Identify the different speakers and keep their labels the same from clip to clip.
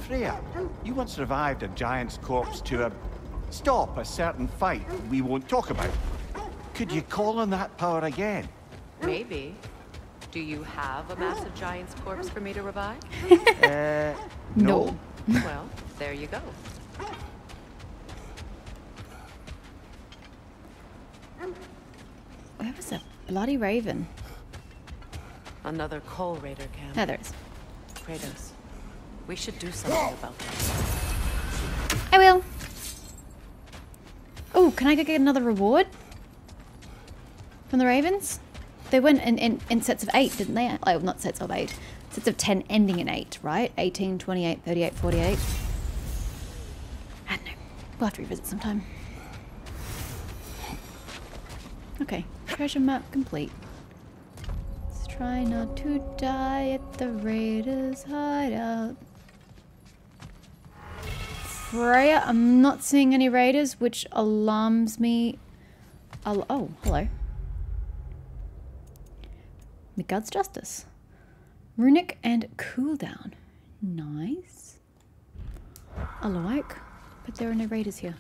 Speaker 1: Freya, you once revived a giant's corpse to stop a certain fight we won't talk about. Could you call on that power again?
Speaker 2: Maybe. Do you have a massive giant's corpse for me to revive?
Speaker 1: No.
Speaker 2: Well, there you go.
Speaker 3: Where was that bloody raven?
Speaker 2: Another coal raider camp.
Speaker 3: Oh, there it is.
Speaker 2: Kratos, we should do something about this.
Speaker 3: I will. Oh, can I go get another reward? From the ravens? They went in sets of 8, didn't they? Oh, not sets of 8. Sets of 10 ending in 8, right? 18, 28, 38, 48. I don't know. We'll have to revisit sometime. Okay. Treasure map complete. Let's try not to die at the raiders' hideout. Freya, I'm not seeing any raiders, which alarms me. Oh, hello. Midgard's Justice. Runic and cooldown. Nice. I like, but there are no raiders here.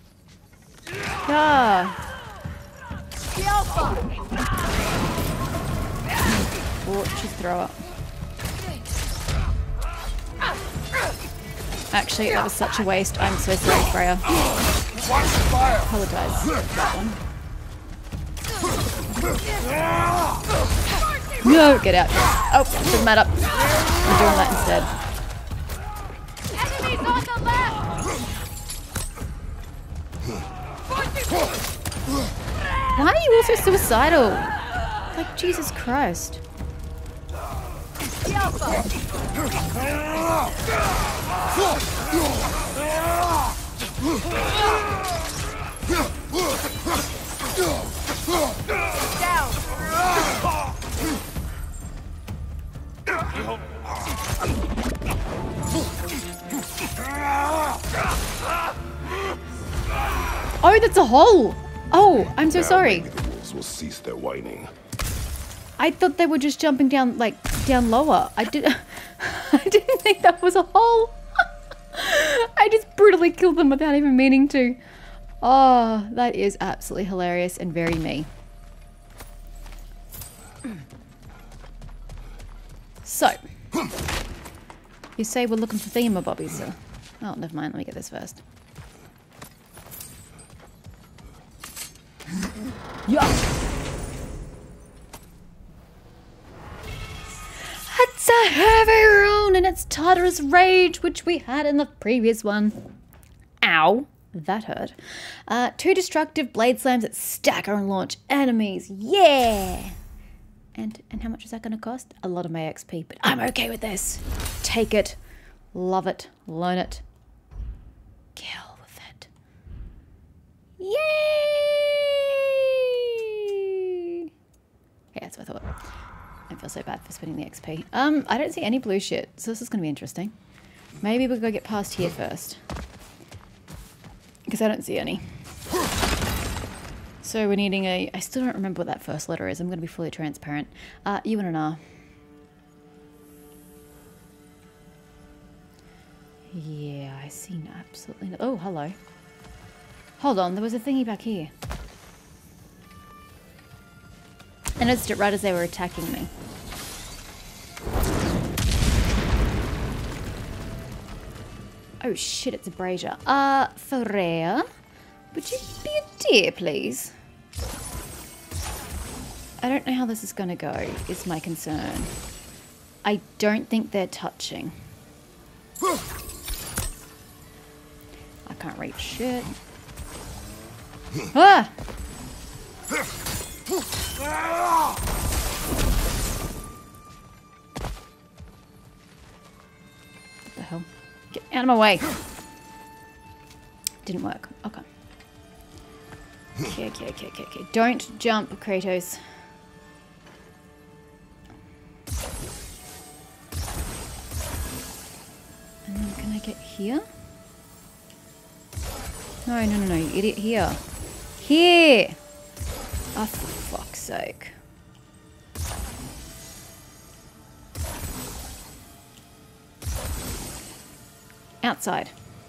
Speaker 3: Ah! Oh, she's throw up. Actually, that was such a waste. I'm so sorry, Freya. Apologize for that one. No, get out. Oh, doesn't matter. I'm doing that instead.
Speaker 4: Enemies on the left!
Speaker 3: Why are you also suicidal? Like, Jesus Christ. Oh, that's a hole! Oh, I'm so sorry.
Speaker 5: The wolves will cease their whining.
Speaker 3: I thought they were just jumping down, like, down lower. I didn't think that was a hole. I just brutally killed them without even meaning to. Oh, that is absolutely hilarious and very me. So, you say we're looking for thingamabobbies, sir. Oh, never mind. Let me get this first. Yeah. It's a heavy rune and it's Tartarus Rage, which we had in the previous one. Ow. That hurt. 2 destructive blade slams that stacker and launch enemies. Yeah! And how much is that going to cost? A lot of my XP, but I'm okay with this. Take it. Love it. Learn it. Kill with it. Yay! Yeah, that's what I thought. I feel so bad for spending the XP. I don't see any blue shit, so this is going to be interesting. Maybe we'll go get past here first. Because I don't see any. So we're needing a... I still don't remember what that first letter is. I'm going to be fully transparent. U and an R. Yeah, I see absolutely no... Oh, hello. Hold on, there was a thingy back here. I noticed it right as they were attacking me. Oh shit, it's a brazier. Freya, would you be a dear, please? I don't know how this is gonna go, is my concern. I don't think they're touching. I can't reach shit. Ah! What the hell? Get out of my way. Didn't work. Okay. Okay. Don't jump, Kratos. And then can I get here? No, you idiot. Here. Here! Oh, for fuck's sake. Outside.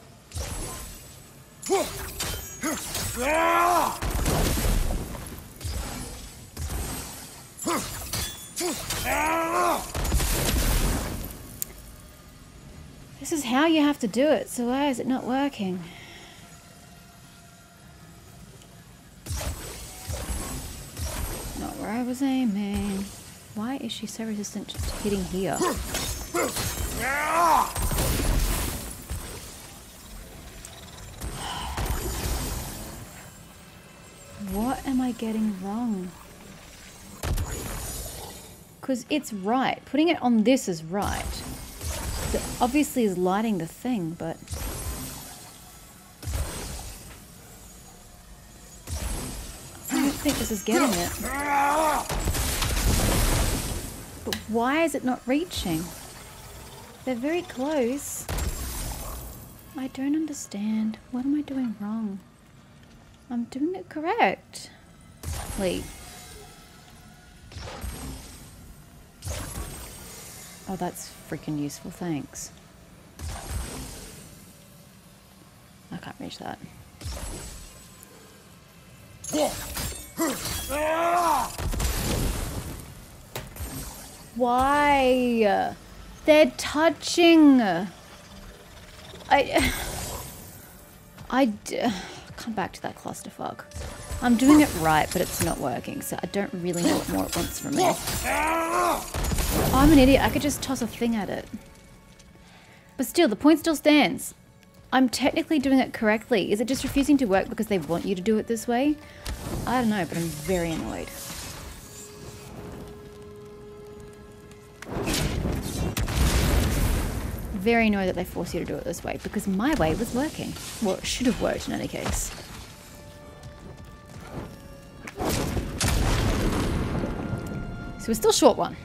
Speaker 3: This is how you have to do it, so why is it not working? Not where I was aiming. Why is she so resistant to hitting here? What am I getting wrong? Because it's right. Putting it on this is right. It obviously is lighting the thing, but... I don't think this is getting it. But why is it not reaching? They're very close. I don't understand. What am I doing wrong? I'm doing it correct. Wait. Oh, that's freaking useful, thanks. I can't reach that. Why? They're touching. Come back to that clusterfuck. I'm doing it right, but it's not working, so I don't really know what more it wants from me. Oh, I'm an idiot. I could just toss a thing at it. But still, the point still stands. I'm technically doing it correctly. Is it just refusing to work because they want you to do it this way? I don't know, but I'm very annoyed. Very annoyed that they force you to do it this way, because my way was working. Well, it should have worked in any case. So we're still short one.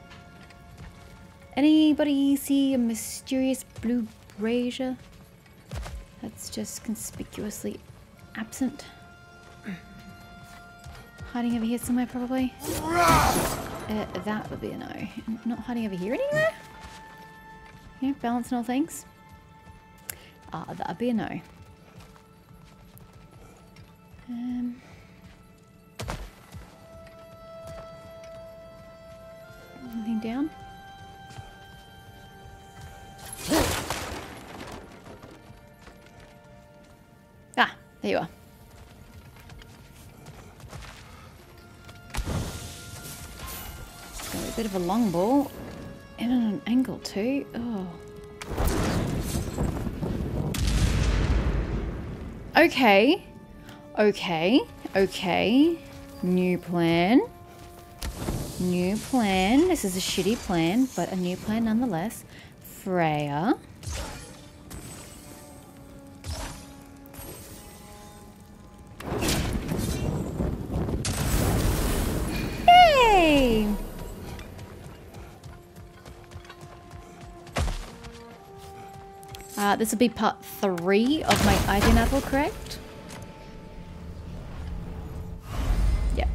Speaker 3: Anybody see a mysterious blue brazier that's just conspicuously absent? Hiding over here somewhere, probably. That would be a no. Not hiding over here anywhere? Yeah, balancing all things. That'd be a no. Anything down? Ah, there you are. Got a bit of a long ball. And at an angle too. Oh. Okay. Okay. Okay. New plan. New plan. This is a shitty plan, but a new plan nonetheless. Freya. Yay! This will be part 3 of my Aesir apple, correct? Yeah.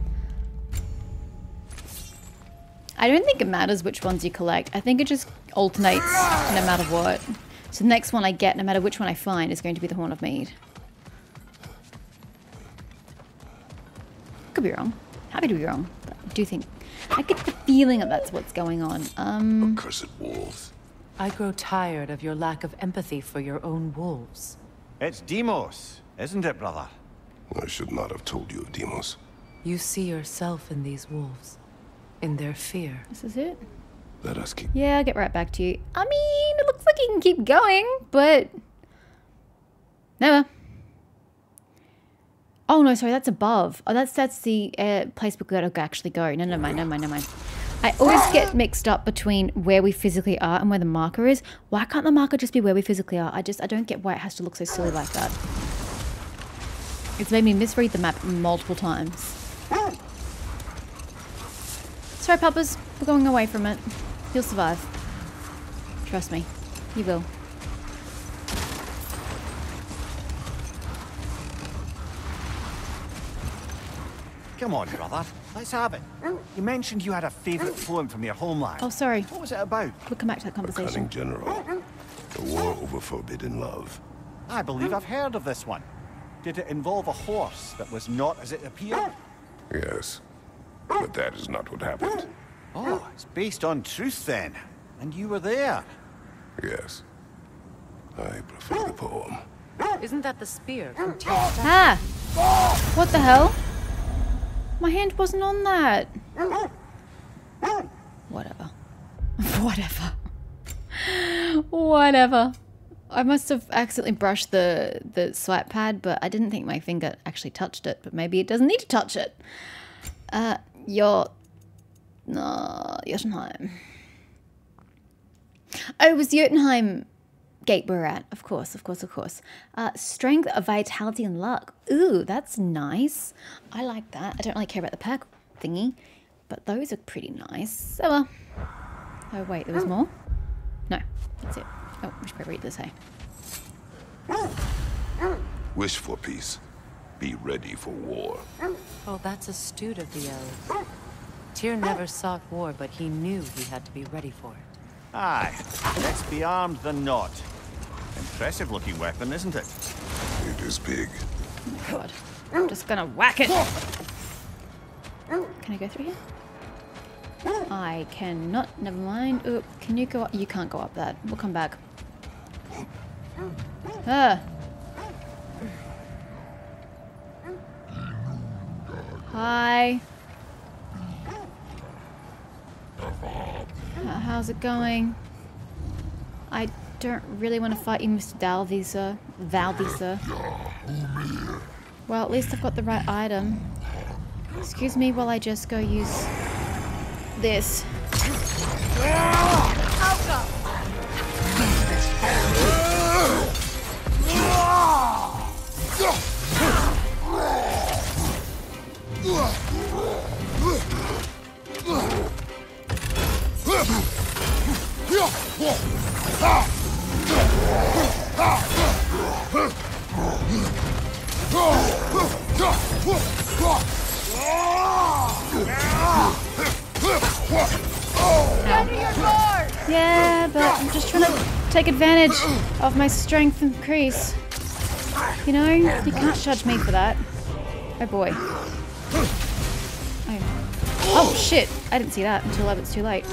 Speaker 3: I don't think it matters which ones you collect. I think it just alternates no matter what. So the next one I get, no matter which one I find, is going to be the Horn of Mead. Could be wrong. Happy to be wrong. But I do think... I get the feeling that that's what's going on.
Speaker 5: Accursed wolves.
Speaker 2: I grow tired of your lack of empathy for your own wolves.
Speaker 1: It's Demos, isn't it, brother?
Speaker 5: I should not have told you of Demos.
Speaker 2: You see yourself in these wolves, in their fear.
Speaker 3: This is it?
Speaker 5: Let us keep...
Speaker 3: Yeah, I'll get right back to you. I mean, it looks like you can keep going, but... Never. Oh, no, sorry, that's above. Oh, that's the place we gotta actually go. No, never mind. I always get mixed up between where we physically are and where the marker is. Why can't the marker just be where we physically are? I don't get why it has to look so silly like that. It's made me misread the map multiple times. Sorry, Papas. We're going away from it. You'll survive. Trust me. You will.
Speaker 1: Come on, brother. Let's have it. You mentioned you had a favourite poem from your homeland.
Speaker 3: Oh, sorry.
Speaker 1: What was it about?
Speaker 3: We'll come back to that
Speaker 5: A
Speaker 3: conversation.
Speaker 5: cunning general. A war over forbidden love.
Speaker 1: I believe I've heard of this one. Did it involve a horse that was not as it appeared?
Speaker 5: Yes, but that is not what happened.
Speaker 1: Oh, it's based on truth then. And you were there.
Speaker 5: Yes. I prefer the poem.
Speaker 2: Isn't that the spear from Tyr's
Speaker 3: Ah! What the hell? My hand wasn't on that. Whatever. Whatever. Whatever. I must have accidentally brushed the swipe pad, but I didn't think my finger actually touched it. But maybe it doesn't need to touch it. Jotunheim. Oh, it was Jotunheim gate we're at. Of course. Strength, vitality, and luck. Ooh, that's nice. I like that. I don't really care about the perk thingy, but those are pretty nice. So, oh wait, there was more? No, that's it. Oh, we should probably read this, hey.
Speaker 5: Wish for peace. Be ready for war.
Speaker 2: Oh, that's astute of the elves. Tyr never sought war, but he knew he had to be ready for it.
Speaker 1: Aye, let's be armed than not. Impressive looking weapon, isn't it?
Speaker 5: It is big.
Speaker 3: Oh God, I'm just gonna whack it. Can I go through here? I cannot, never mind. Oh, can you go up? You can't go up that. We'll come back. Hi. How's it going? I don't really want to fight you, Mr. Valdisa. Well, at least I've got the right item. Excuse me while I just go use this. Yeah, but I'm just trying to take advantage of my strength increase. You know, you can't judge me for that. Oh boy. Oh shit! I didn't see that until it's too late.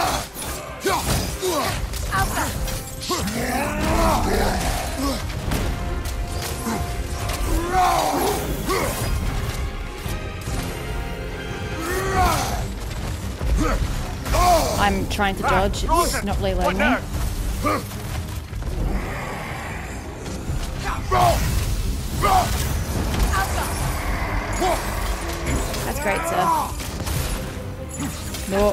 Speaker 3: I'm trying to dodge, it's not really letting me. That's great, sir. No.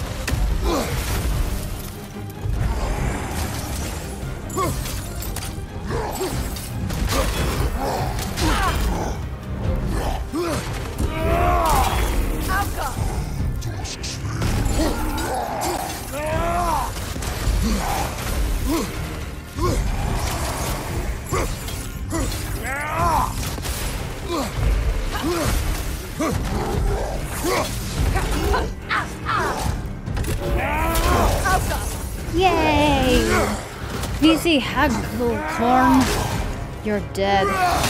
Speaker 3: Yay! VC Hagelkorn, you're dead.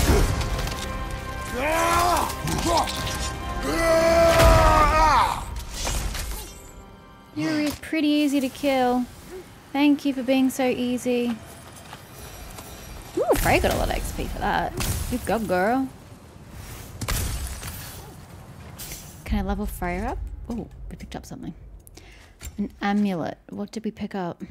Speaker 3: You're pretty easy to kill. Thank you for being so easy. Ooh, Frey got a lot of XP for that. Good job, girl. Can I level Frey up? Oh, we picked up something. An amulet. What did we pick up?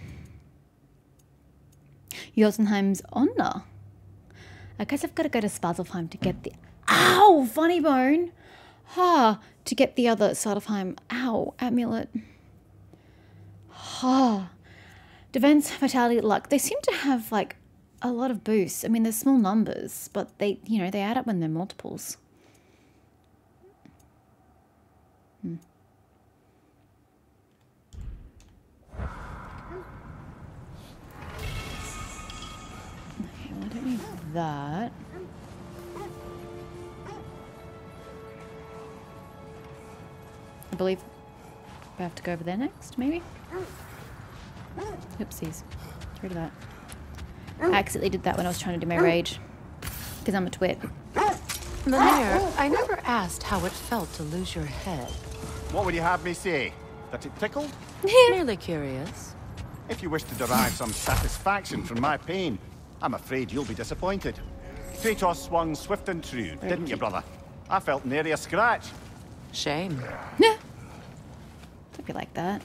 Speaker 3: Jotunheim's honor. I guess I've got to go to Svartalfheim to get the... Ow! Funny bone! Ha! To get the other Svartalfheim. Ow! Amulet. Ha! Defense, vitality, luck. They seem to have, like, a lot of boosts. I mean, they're small numbers, but they, you know, they add up when they're multiples. Okay, well, I don't need that. I believe we have to go over there next, maybe? Oopsies. Get rid of that. I accidentally did that when I was trying to do my rage. Because I'm a twit.
Speaker 2: Mimir, I never asked how it felt to lose your head.
Speaker 1: What would you have me say? That it tickled?
Speaker 2: Merely curious.
Speaker 1: If you wish to derive some satisfaction from my pain, I'm afraid you'll be disappointed. Kratos swung swift and true, didn't you, brother? I felt nary a scratch.
Speaker 2: Shame.
Speaker 3: Don't be like that.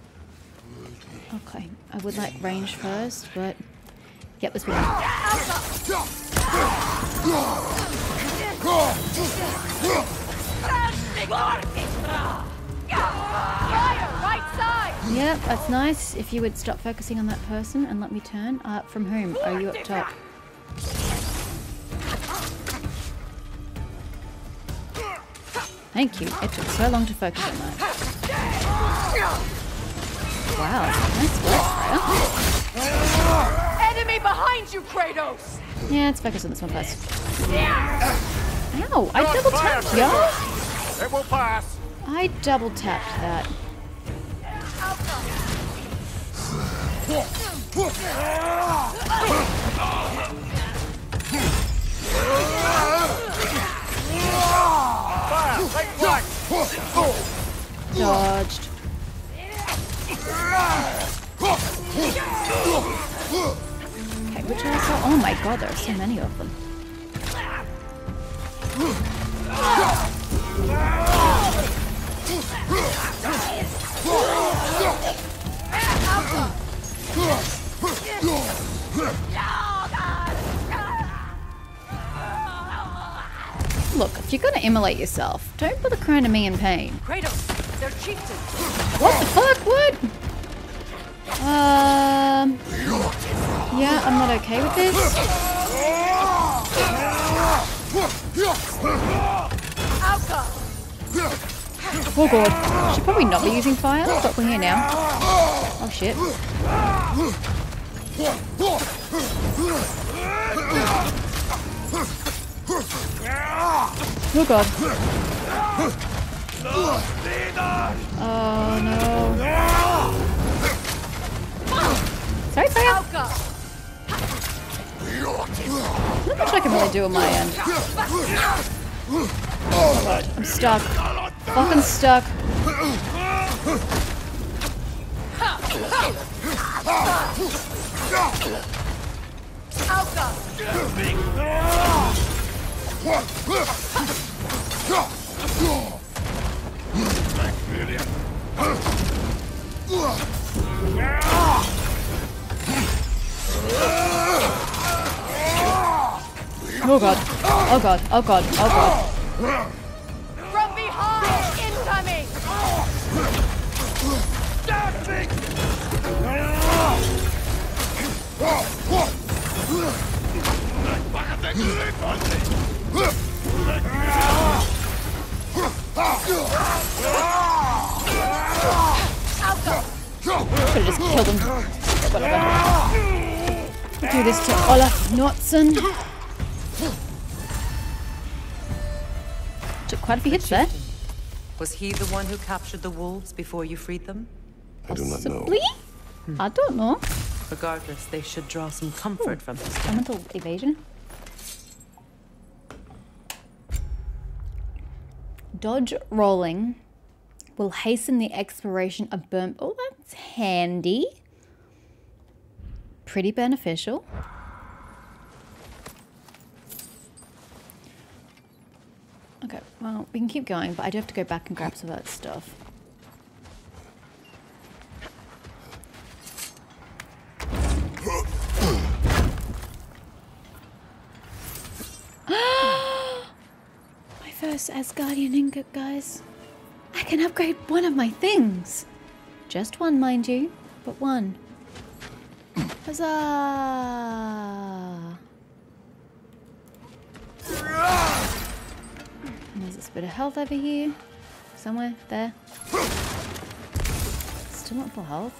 Speaker 3: Okay, I would like range first, but get this one. Yeah, that's nice. If you would stop focusing on that person and let me turn. From whom? Are you up top? Thank you. It took so long to focus on that. Wow, nice work, Freya.
Speaker 4: Enemy behind you, Kratos!
Speaker 3: Yeah, let's focus on this one first. Ow! I double tapped, y'all!
Speaker 1: It will pass.
Speaker 3: I double tapped that. Dodged. Okay, which asshole? Oh my god, there are so many of them. Look, if you're gonna immolate yourself, don't bother crying to me in pain.
Speaker 4: Kratos, they're chieftains.
Speaker 3: What the fuck? What? Yeah, I'm not okay with this. Oh god. Should probably not be using fire, but we're here now. Oh shit. Oh god. Oh no. Sorry, Freya. Not much I can really do on my end. Oh god, I'm stuck. Fucking stuck. Oh god. Oh god. Oh god. Oh god.
Speaker 4: From behind, incoming!
Speaker 3: Could've just killed him. Whatever. We'll do this to Olaf Nordson. Took quite a few hits there.
Speaker 2: Was he the one who captured the wolves before you freed them?
Speaker 5: I do not know.
Speaker 3: Possibly? I don't know.
Speaker 2: Regardless, they should draw some comfort from this.
Speaker 3: Elemental evasion. Dodge rolling will hasten the expiration of burn. Oh, that's handy. Pretty beneficial. Okay, well, we can keep going, but I do have to go back and grab some of that stuff. My first Asgardian ingot, guys. I can upgrade one of my things. Just one, mind you, but one. Huzzah! And there's this bit of health over here. Somewhere. There. Still not full health.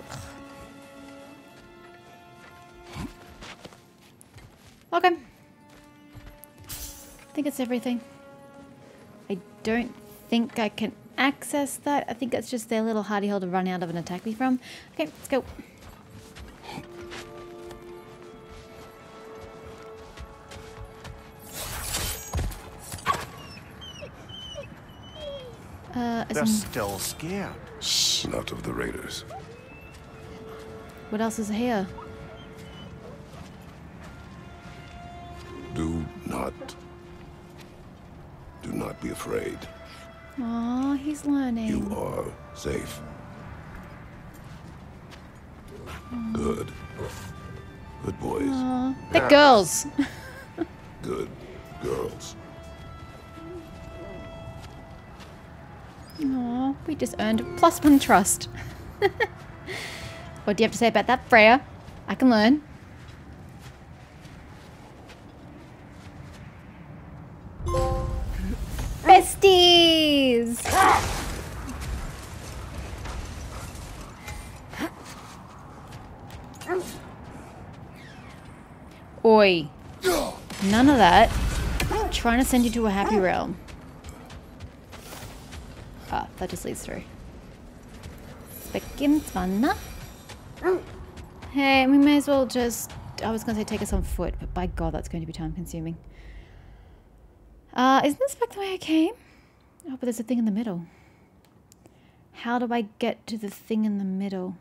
Speaker 3: Ugh. Okay. I think it's everything. I don't think I can access that. I think that's just their little hardy hole to run out of and attack me from. Okay, let's go.
Speaker 1: They're still scared.
Speaker 3: Shh.
Speaker 5: Not of the raiders.
Speaker 3: What else is here?
Speaker 5: Do not be afraid.
Speaker 3: Aw, he's learning.
Speaker 5: You are safe. Good. Good boys.
Speaker 3: Aw, they're girls.
Speaker 5: Good girls.
Speaker 3: Aw, we just earned +1 trust. What do you have to say about that, Freya? I can learn. Besties! Oi. None of that. I'm trying to send you to a happy realm. Ah, that just leads through. Speckinfanna. Hey, we may as well just... I was going to say take us on foot, but by God, that's going to be time consuming. Isn't this back the way I came? Oh, but there's a thing in the middle. How do I get to the thing in the middle?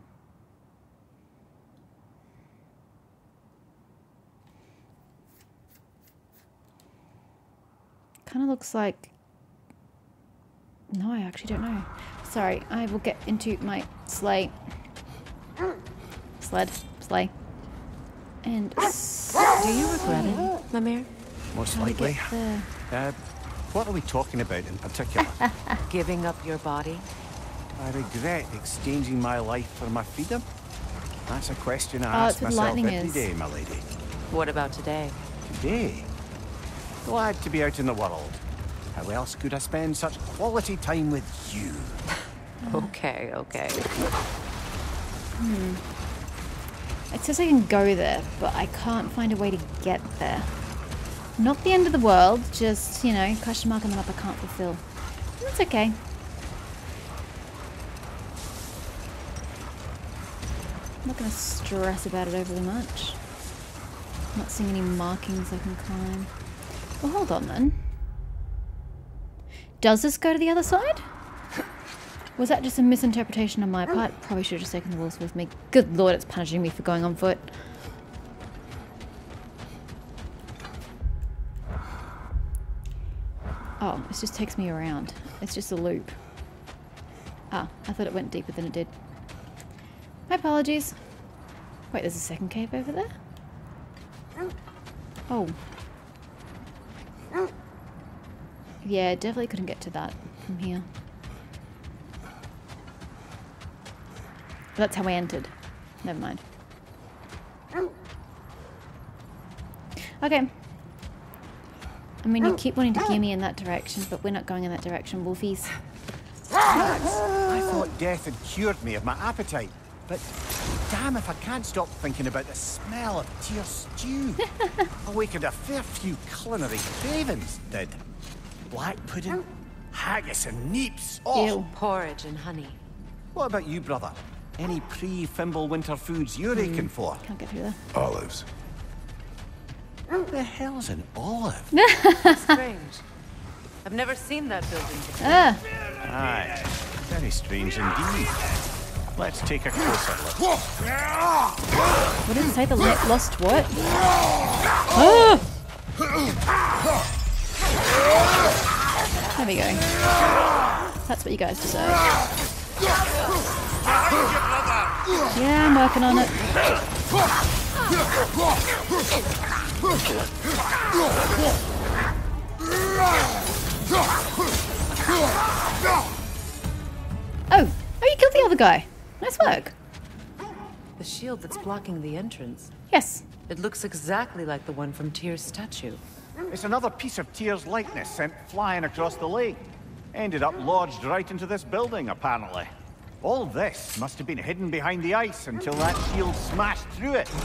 Speaker 3: Kind of looks like... No, I actually don't know. Sorry, I will get into my sleigh. Sleigh. And...
Speaker 2: Do you regret it, Mimir?
Speaker 1: Most
Speaker 3: How to
Speaker 1: likely.
Speaker 3: get there?
Speaker 1: What are we talking about in particular?
Speaker 2: Giving up your body?
Speaker 1: I regret exchanging my life for my freedom. That's a question I ask
Speaker 3: it's with
Speaker 1: myself
Speaker 3: lightning
Speaker 1: every
Speaker 3: is.
Speaker 1: day, my lady.
Speaker 2: What about today?
Speaker 1: Today? Glad to be out in the world. How else could I spend such quality time with you?
Speaker 2: Okay.
Speaker 3: It says I can go there, but I can't find a way to get there. Not the end of the world, just, you know, question mark on the map I can't fulfill. That's okay. I'm not going to stress about it overly much. I'm not seeing any markings I can climb. Well, hold on then. Does this go to the other side? Was that just a misinterpretation on my part? Probably should have just taken the wolves with me. Good lord, it's punishing me for going on foot. Oh, it just takes me around. It's just a loop. Ah, I thought it went deeper than it did. My apologies. Wait, there's a second cave over there? Oh. Yeah, definitely couldn't get to that from here. That's how I entered. Never mind. Okay. I mean, you keep wanting to gear me in that direction, but we're not going in that direction, wolfies.
Speaker 1: I thought death had cured me of my appetite, but damn if I can't stop thinking about the smell of tear stew. Awakened a fair few culinary cravings, did. Black pudding, haggis and neeps. Oh,
Speaker 3: Ew.
Speaker 2: Porridge and honey.
Speaker 1: what about you, brother? Any pre-Fimbulwinter foods you're aching for?
Speaker 3: Can't get through there.
Speaker 5: Olives.
Speaker 1: What the hell's an olive?
Speaker 2: Strange. I've never seen that building before.
Speaker 3: Ah!
Speaker 1: Aye, very strange indeed. Let's take a closer look.
Speaker 3: What did it say? The lost what? Ah! There we go. That's what you guys deserve. Yeah, I'm working on it. Oh, you killed the other guy. Nice work.
Speaker 2: The shield that's blocking the entrance.
Speaker 3: Yes.
Speaker 2: It looks exactly like the one from Tyr's statue.
Speaker 1: It's another piece of Tyr's likeness sent flying across the lake. Ended up lodged right into this building, apparently. All this must have been hidden behind the ice until that shield smashed through it.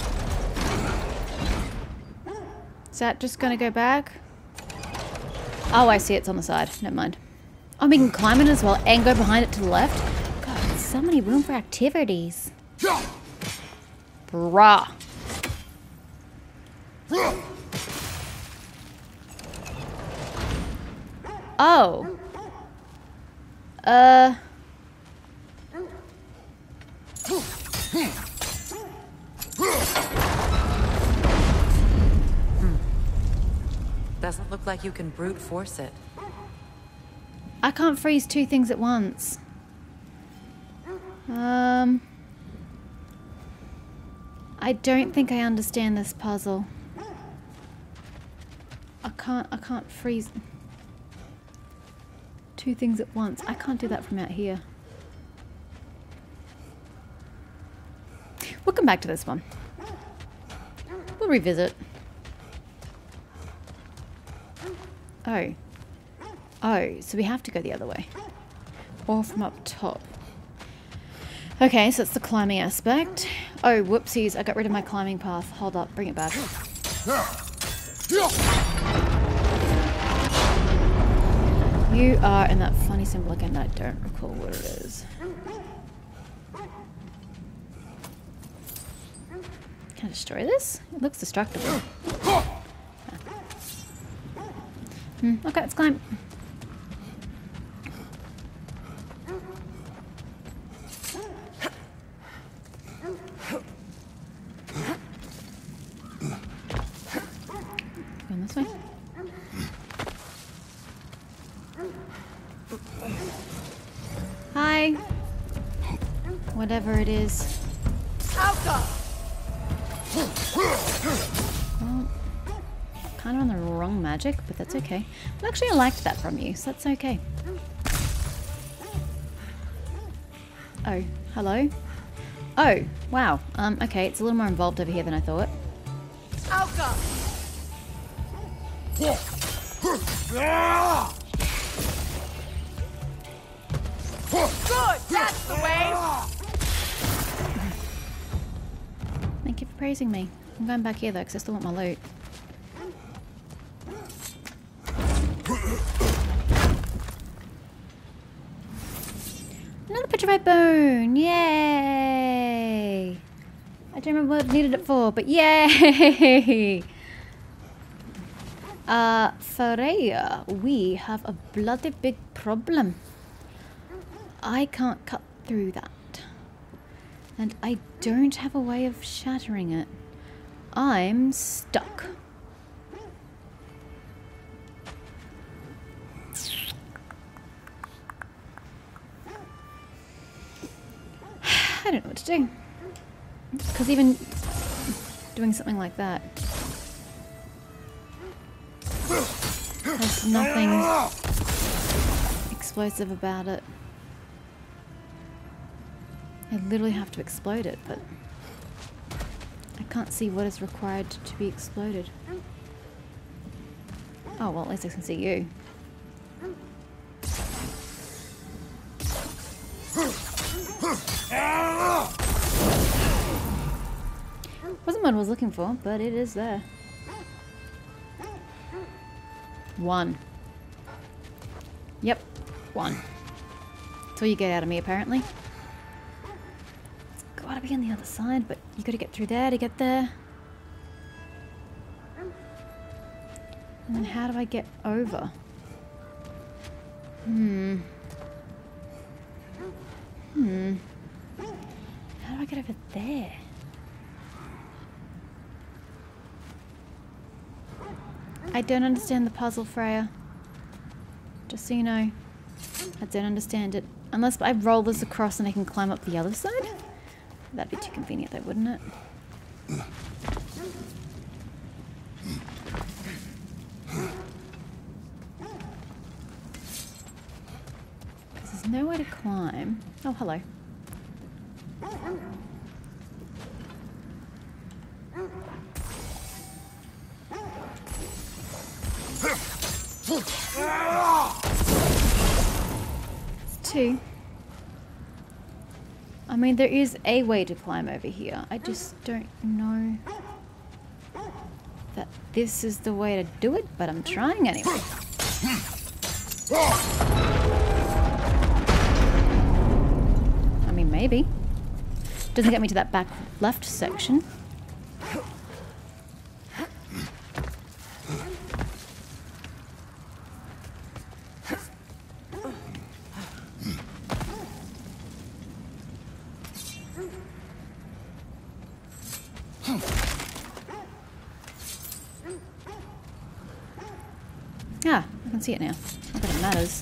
Speaker 3: Is that just gonna go back? Oh, I see, it's on the side. Never mind. Oh, we can climb it as well and go behind it to the left? God, there's so many room for activities. Bruh. Oh.
Speaker 2: Doesn't look like you can brute force it.
Speaker 3: I can't freeze two things at once. I don't think I understand this puzzle. I can't freeze two things at once. I can't do that from out here. We'll come back to this one. We'll revisit. Oh. Oh, so we have to go the other way. Or from up top. Okay, so it's the climbing aspect. Oh, whoopsies, I got rid of my climbing path. Hold up, bring it back. You are in that funny symbol again that I don't recall what it is. Can I destroy this? It looks destructible. Okay, let's climb. Going this way. Hi. Whatever it is.
Speaker 4: Alka!
Speaker 3: Well, kind of on the wrong magic, but that's okay. Well, actually, I liked that from you, so that's okay. Oh, hello? Oh, wow. Okay, it's a little more involved over here than I thought.
Speaker 4: Alka! Good! That's the way!
Speaker 3: Thank you for praising me. I'm going back here though, because I still want my loot. Another petrified bone! Yay! I don't remember what I needed it for, but yay! Freya, we have a bloody big problem. I can't cut through that. And I don't have a way of shattering it. I'm stuck. I don't know what to do. Because even doing something like that has nothing explosive about it. I literally have to explode it, but I can't see what is required to be exploded. Oh, well, at least I can see you. Wasn't what I was looking for, but it is there. One. Yep, one. That's all you get out of me, apparently. It's gotta be on the other side, but you gotta get through there to get there. And then how do I get over? How do I get over there? I don't understand the puzzle, Freya. Just so you know. I don't understand it. Unless I roll this across and I can climb up the other side? That'd be too convenient though, wouldn't it? Because there's no way to climb. Oh, hello. It's two. I mean, there is a way to climb over here. I just don't know that this is the way to do it, but I'm trying anyway. I mean, maybe. Doesn't get me to that back left section. can see it now. Not that it matters.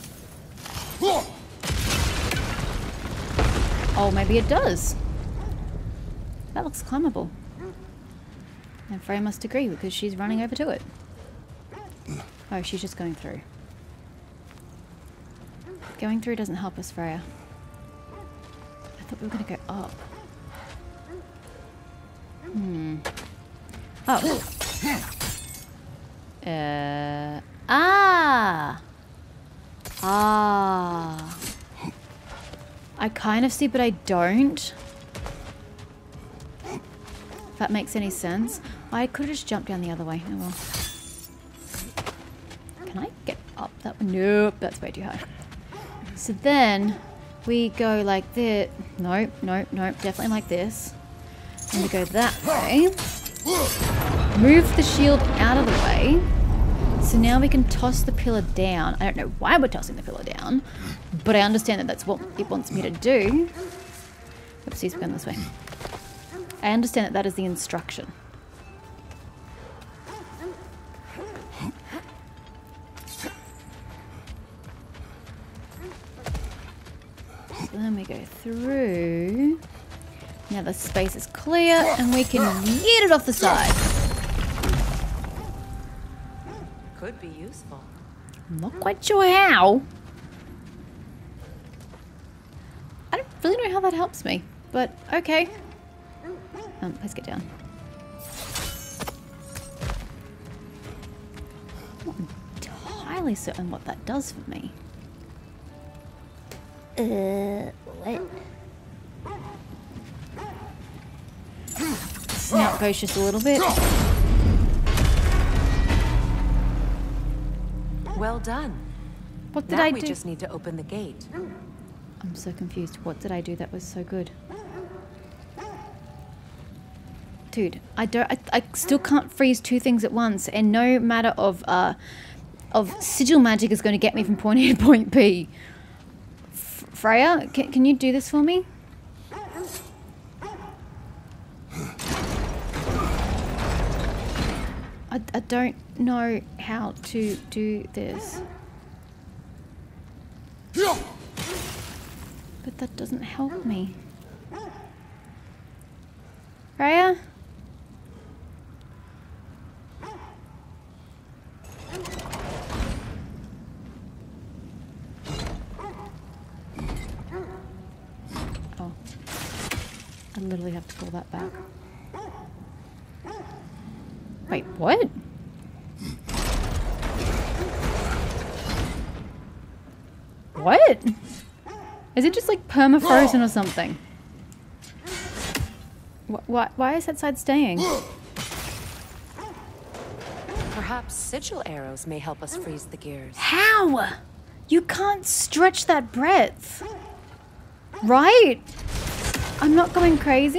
Speaker 3: Oh, maybe it does. That looks climbable. And Freya must agree because she's running over to it. Oh, she's just going through. Going through doesn't help us, Freya. I thought we were going to go up. Oh. I kind of see, but I don't. If that makes any sense. I could have just jumped down the other way. Oh well. Can I get up that one? Nope, that's way too high. So then we go like this. Nope, nope, nope. Definitely like this. And we go that way. Move the shield out of the way. So now we can toss the pillar down. I don't know why we're tossing the pillar down, but I understand that that's what it wants me to do. Oopsies, we're going this way. I understand that that is the instruction. So then we go through. Now the space is clear and we can yeet it off the side.
Speaker 2: Could be useful.
Speaker 3: I'm not quite sure how. I don't really know how that helps me, but okay. Let's get down. I'm not entirely certain what that does for me. What? So now it goes just a little bit.
Speaker 2: Well done.
Speaker 3: What did
Speaker 2: Now
Speaker 3: I
Speaker 2: we
Speaker 3: do?
Speaker 2: just need to open the gate.
Speaker 3: I'm so confused. What did I do that was so good? Dude, I still can't freeze two things at once, and no matter of sigil magic is going to get me from point A to point B. Freya, can you do this for me? I don't know how to do this. But that doesn't help me. Freya? Oh. I literally have to pull that back. Wait, what? What? Is it just like perma-frozen or something? Why is that side staying?
Speaker 2: Perhaps sigil arrows may help us freeze the gears.
Speaker 3: How? You can't stretch that breadth. Right? I'm not going crazy?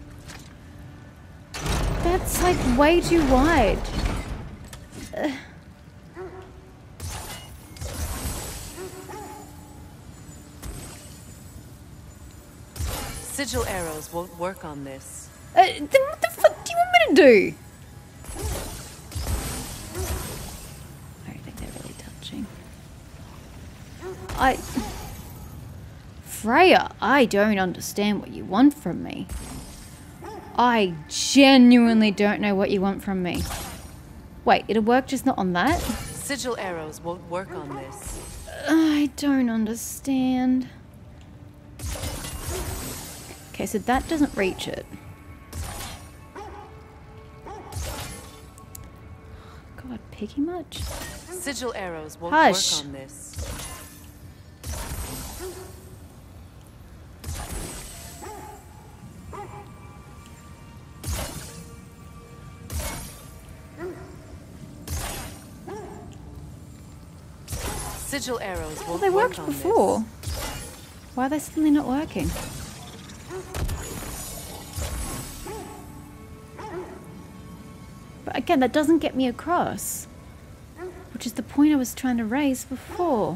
Speaker 3: That's like way too wide.
Speaker 2: Sigil arrows won't work on this.
Speaker 3: Then what the fuck do you want me to do? I don't think they're really touching. Freya, I don't understand what you want from me. I genuinely don't know what you want from me. Wait, it'll work just not on that?
Speaker 2: Sigil arrows won't work on this.
Speaker 3: I don't understand. Okay, so that doesn't reach it. God, picky much?
Speaker 2: Sigil arrows won't
Speaker 3: Hush.
Speaker 2: work on this. Sigil arrows won't
Speaker 3: Well, they
Speaker 2: work
Speaker 3: worked
Speaker 2: on
Speaker 3: before.
Speaker 2: this.
Speaker 3: Why are they suddenly not working? But again, that doesn't get me across. Which is the point I was trying to raise before.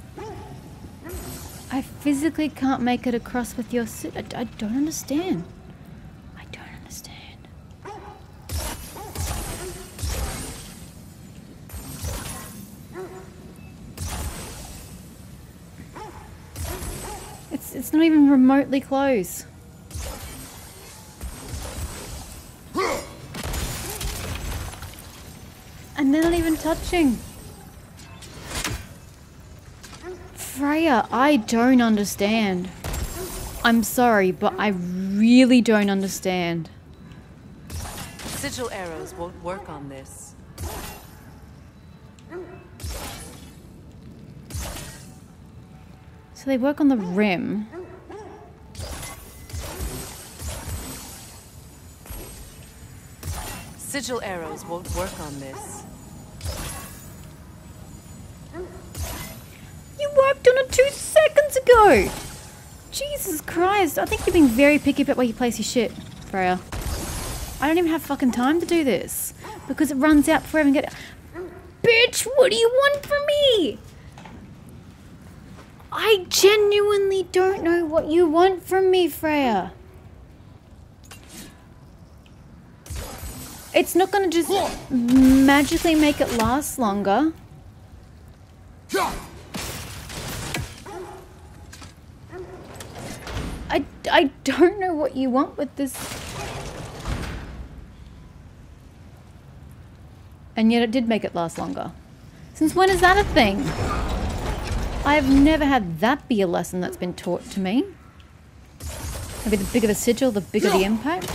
Speaker 3: I physically can't make it across with your suit. I don't understand. I don't understand. It's not even remotely close. And they're not even touching. Freya, I don't understand. I'm sorry, but I really don't understand.
Speaker 2: Sigil arrows won't work on this.
Speaker 3: So they work on the rim.
Speaker 2: Sigil arrows won't work on this.
Speaker 3: You worked on it 2 seconds ago! Jesus Christ, I think you're being very picky about where you place your shit, Freya. I don't even have fucking time to do this. Because it runs out before I even get... Bitch, what do you want from me? I genuinely don't know what you want from me, Freya. It's not gonna just magically make it last longer. I don't know what you want with this. And yet it did make it last longer. Since when is that a thing? I've never had that be a lesson that's been taught to me. Maybe the bigger the sigil, the bigger the impact.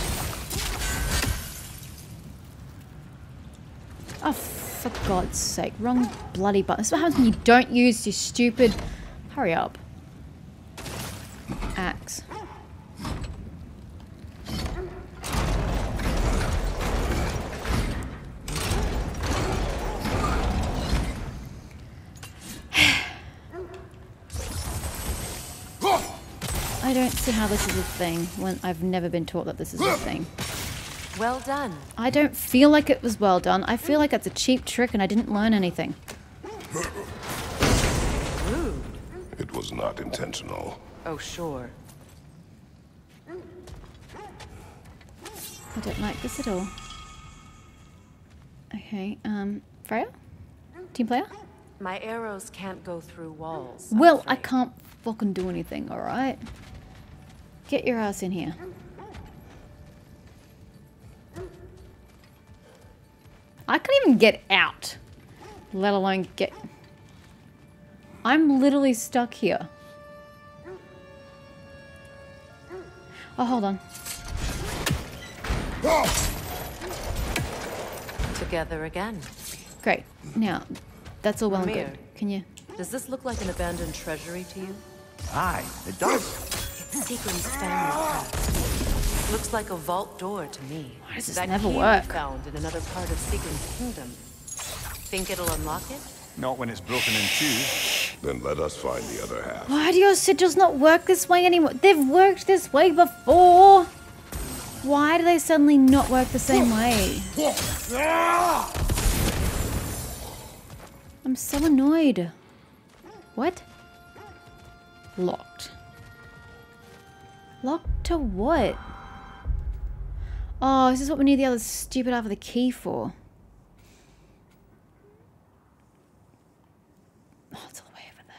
Speaker 3: Oh, for God's sake. Wrong bloody button. This is what happens when you don't use your stupid... Hurry up. Axe. I don't see how this is a thing when I've never been taught that this is a thing.
Speaker 2: Well done.
Speaker 3: I don't feel like it was well done. I feel like it's a cheap trick and I didn't learn anything.
Speaker 2: Rude.
Speaker 5: It was not intentional.
Speaker 2: Oh, sure.
Speaker 3: I don't like this at all. Okay, Freya? Team player?
Speaker 2: My arrows can't go through walls.
Speaker 3: Well, I can't fucking do anything, alright? Get your ass in here. I can't even get out, let alone get... I'm literally stuck here. Oh, hold on.
Speaker 2: Together again.
Speaker 3: Great. Now, that's all well and
Speaker 2: Mimir,
Speaker 3: good. Can you...
Speaker 2: Does this look like an abandoned treasury to you?
Speaker 1: Aye, it does.
Speaker 2: It's Sigrun's family crest. Looks like a vault door to me.
Speaker 3: Why does this
Speaker 2: that
Speaker 3: never
Speaker 2: key we
Speaker 3: work?
Speaker 2: found in another part of Sigrun's kingdom. Think it'll unlock it?
Speaker 1: Not when it's broken in two.
Speaker 5: Then let us find the other half.
Speaker 3: Why do your sigils not work this way anymore? They've worked this way before! Why do they suddenly not work the same way? I'm so annoyed. What? Locked. Locked to what? Oh, this is what we need the other stupid half of the key for. Oh, it's all the way over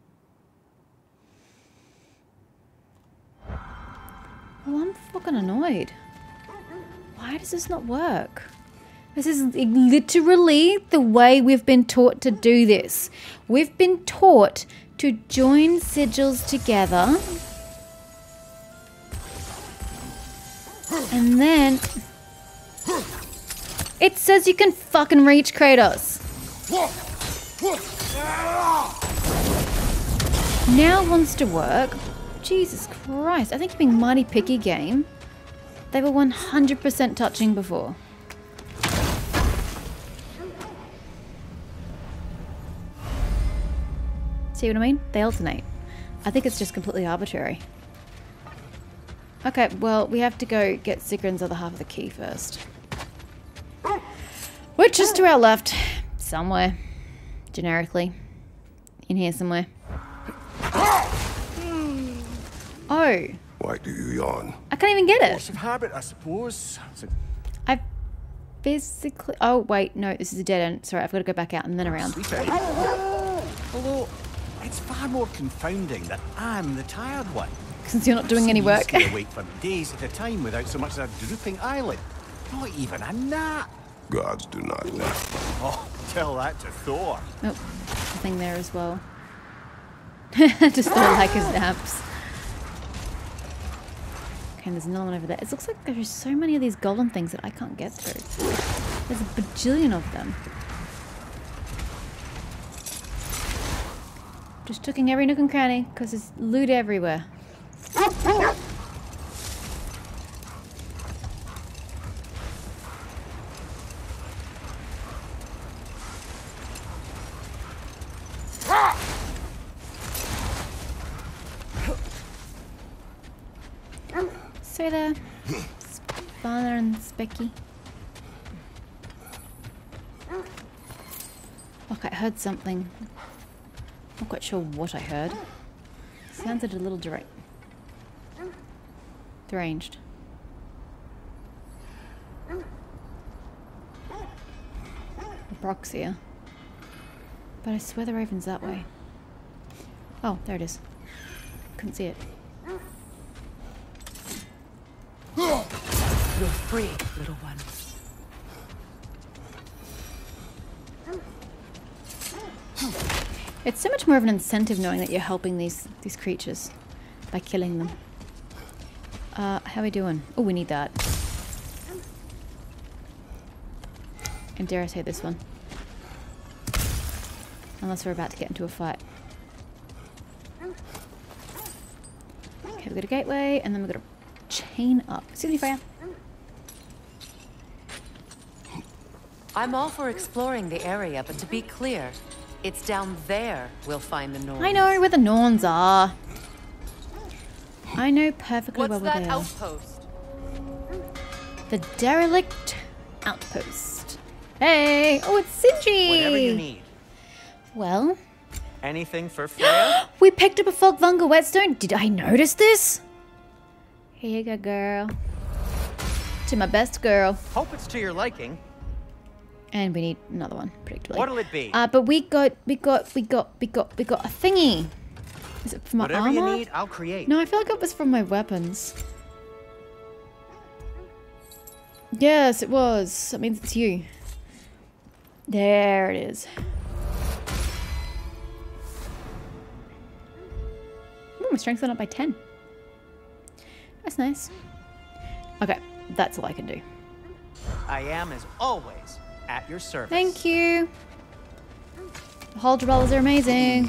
Speaker 3: there. Well, I'm fucking annoyed. Why does this not work? This is literally the way we've been taught to do this. We've been taught to join sigils together. And then... it says you can fucking reach Kratos. Now wants to work. Jesus Christ. I think you're being mighty picky, game. They were 100% touching before. See what I mean? They alternate. I think it's just completely arbitrary. Okay, well, we have to go get Sigrun's other half of the key first. Which is to our left. Somewhere. Generically. In here somewhere. Oh.
Speaker 5: Why do you yawn?
Speaker 3: I can't even get
Speaker 1: Force
Speaker 3: it.
Speaker 1: of habit, I suppose.
Speaker 3: I physically... Oh, wait. No, this is a dead end. Sorry, I've got to go back out and then around.
Speaker 1: Hello. It's far more confounding that I'm the tired one.
Speaker 3: Since you're not doing any work.
Speaker 1: Stay awake for days at a time without so much as a drooping eyelid. Not even a nap.
Speaker 5: Gods do not nap.
Speaker 1: Oh, tell that to Thor.
Speaker 3: Oh, nothing there as well. Just throw like his naps. Okay, there's another one over there. It looks like there's so many of these golden things that I can't get through. There's a bajillion of them. Just checking every nook and cranny, because there's loot everywhere. So there, Spanner and Specky. Okay, I heard something. Not quite sure what I heard. Sounded a little deranged. Brock's here. But I swear the raven's that way. Oh, there it is. Couldn't see it.
Speaker 2: You're free, little one.
Speaker 3: It's so much more of an incentive knowing that you're helping these creatures by killing them. How are we doing? Oh, we need that. And dare I say this one. Unless we're about to get into a fight. Okay, we've got a gateway, and then we've got a chain up. Excuse me, Freya.
Speaker 2: I'm all for exploring the area, but to be clear, it's down there we'll find the Norse.
Speaker 3: I know where the Norns are. I know perfectly
Speaker 2: What's
Speaker 3: where
Speaker 2: that
Speaker 3: they are.
Speaker 2: outpost?
Speaker 3: The derelict outpost. Hey! Oh, it's Sindri!
Speaker 6: Whatever you need.
Speaker 3: Well,
Speaker 6: Anything for Freya?
Speaker 3: we picked up a Folkvanger whetstone. Did I notice this? Here you go, girl. To my best girl.
Speaker 6: Hope it's to your liking.
Speaker 3: And we need another one, predictably.
Speaker 6: What'll it be?
Speaker 3: But we got a thingy. Is it from my
Speaker 6: Whatever
Speaker 3: armor?
Speaker 6: you need, I'll create.
Speaker 3: No, I feel like it was from my weapons. Yes, it was. That means it's you. There it is. Ooh, my strength's went up by 10. That's nice. Okay, that's all I can do.
Speaker 6: I am, as always, at your service.
Speaker 3: Thank you. The Huldra Brothers are amazing.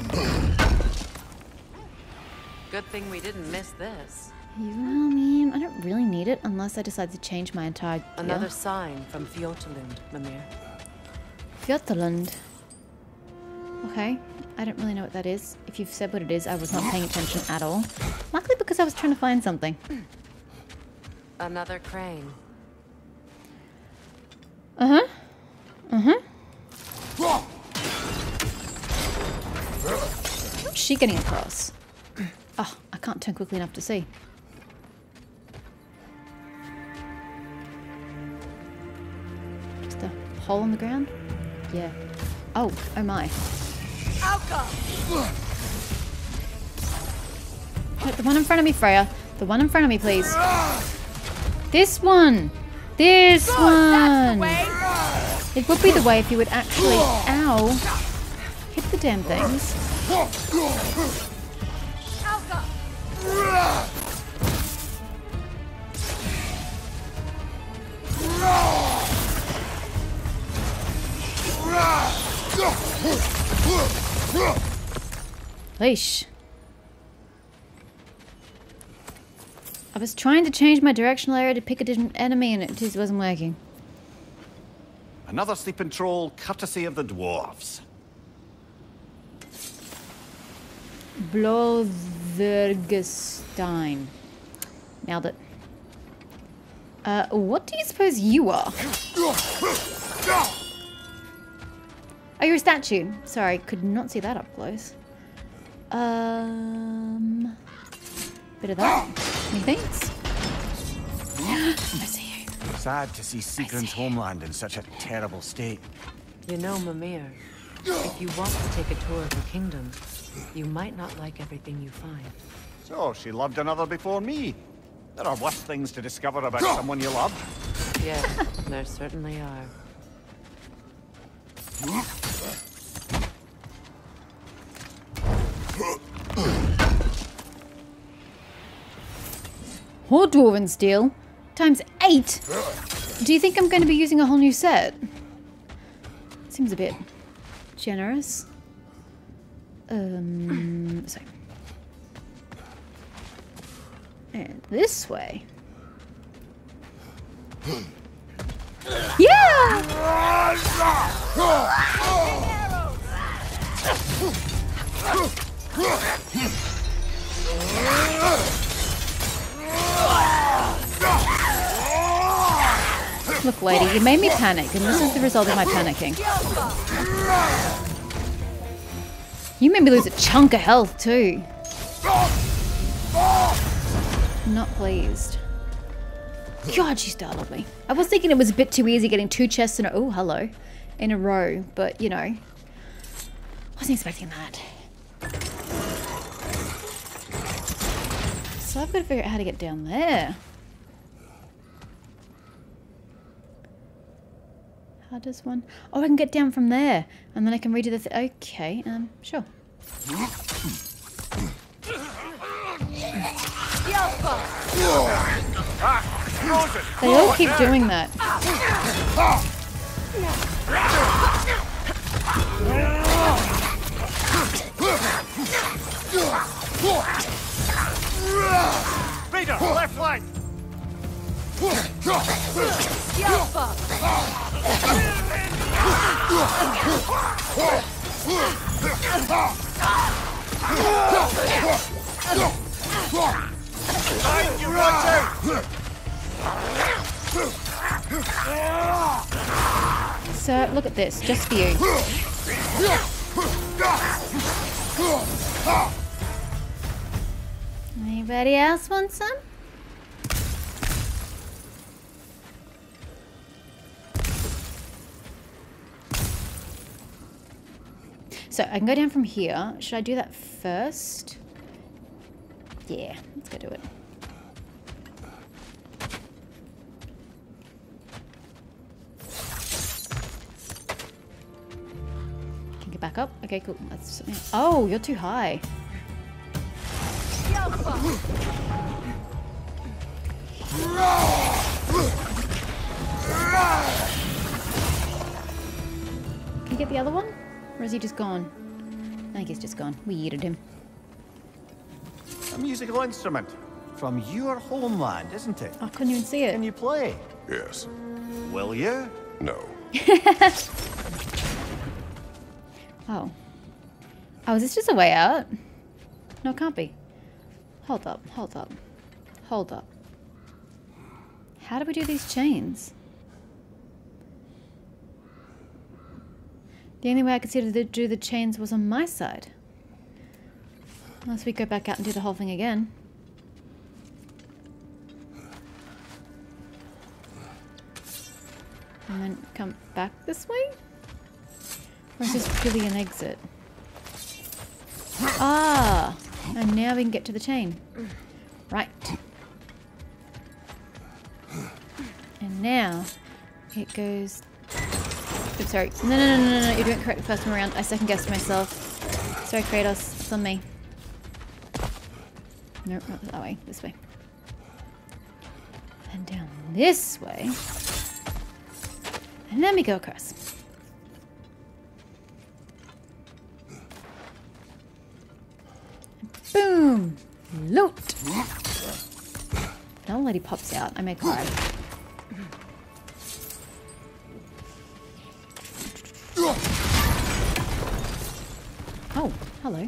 Speaker 2: Good thing we didn't miss this.
Speaker 3: Well, I mean, I don't really need it unless I decide to change my entire gear.
Speaker 2: Another sign from Fjortland, Mimir.
Speaker 3: Fjortland. Okay, I don't really know what that is. If you've said what it is, I was not paying attention at all. Likely because I was trying to find something.
Speaker 2: Another crane.
Speaker 3: Uh-huh. Uh-huh. How's she getting across? Oh, I can't turn quickly enough to see. Just a hole in the ground? Yeah. Oh, oh my.
Speaker 4: Alka!
Speaker 3: Look, the one in front of me, Freya. The one in front of me, please. This one! This
Speaker 4: Good,
Speaker 3: one!
Speaker 4: that's the way!
Speaker 3: It would be the way if you would actually, ow, hit the damn things.
Speaker 4: Alka!
Speaker 3: Leash. I was trying to change my directional area to pick a different enemy and it just wasn't working.
Speaker 1: Another sleeping troll, courtesy of the dwarves.
Speaker 3: Blodvergestein. Nailed it. What do you suppose you are? Oh, you're a statue. Sorry, could not see that up close. Bit of that. Methinks. I see you.
Speaker 1: Sad to see Sigrun's homeland in such a terrible state.
Speaker 2: You know, Mimir, If you want to take a tour of her kingdom, you might not like everything you find.
Speaker 1: So, she loved another before me. There are worse things to discover about someone you love.
Speaker 2: Yes, there certainly are.
Speaker 3: More dwarven steel. Times 8. Do you think I'm going to be using a whole new set? Seems a bit generous. So. And this way. Yeah! Look, lady, you made me panic, and this is the result of my panicking. You made me lose a chunk of health, too. Not pleased. God, she startled me. I was thinking it was a bit too easy getting 2 chests in a... Oh, hello. In a row, but, you know. Wasn't expecting that. So I've got to figure out how to get down there. How does one... Oh, I can get down from there. And then I can redo the... Okay, sure. They all keep doing that.
Speaker 1: Raider, left flank! You watch out!
Speaker 3: So, look at this, just for you. Anybody else want some? So, I can go down from here. Should I do that first? Yeah, let's go do it. Can get back up? Okay, cool. That's... Oh, you're too high. Can you get the other one? Or is he just gone? I think he's just gone. We yeeted him.
Speaker 1: A musical instrument from your homeland, isn't it?
Speaker 3: I couldn't even see it.
Speaker 1: Can you play?
Speaker 5: Yes.
Speaker 1: Will you?
Speaker 5: No.
Speaker 3: Oh. Oh, is this just a way out? No, it can't be. Hold up, hold up, hold up. How do we do these chains? The only way I could see to do the chains was on my side. Unless we go back out and do the whole thing again. And then come back this way? Or is this really an exit? Ah! And now we can get to the chain. Right. And now it goes... Oops, sorry. No, you're doing it correct the first time around. I second guessed myself. Sorry, Kratos. It's on me. No, not that way. This way. And down this way. And then we go across. Boom! Loot! That old lady pops out. I may cry. Oh, hello.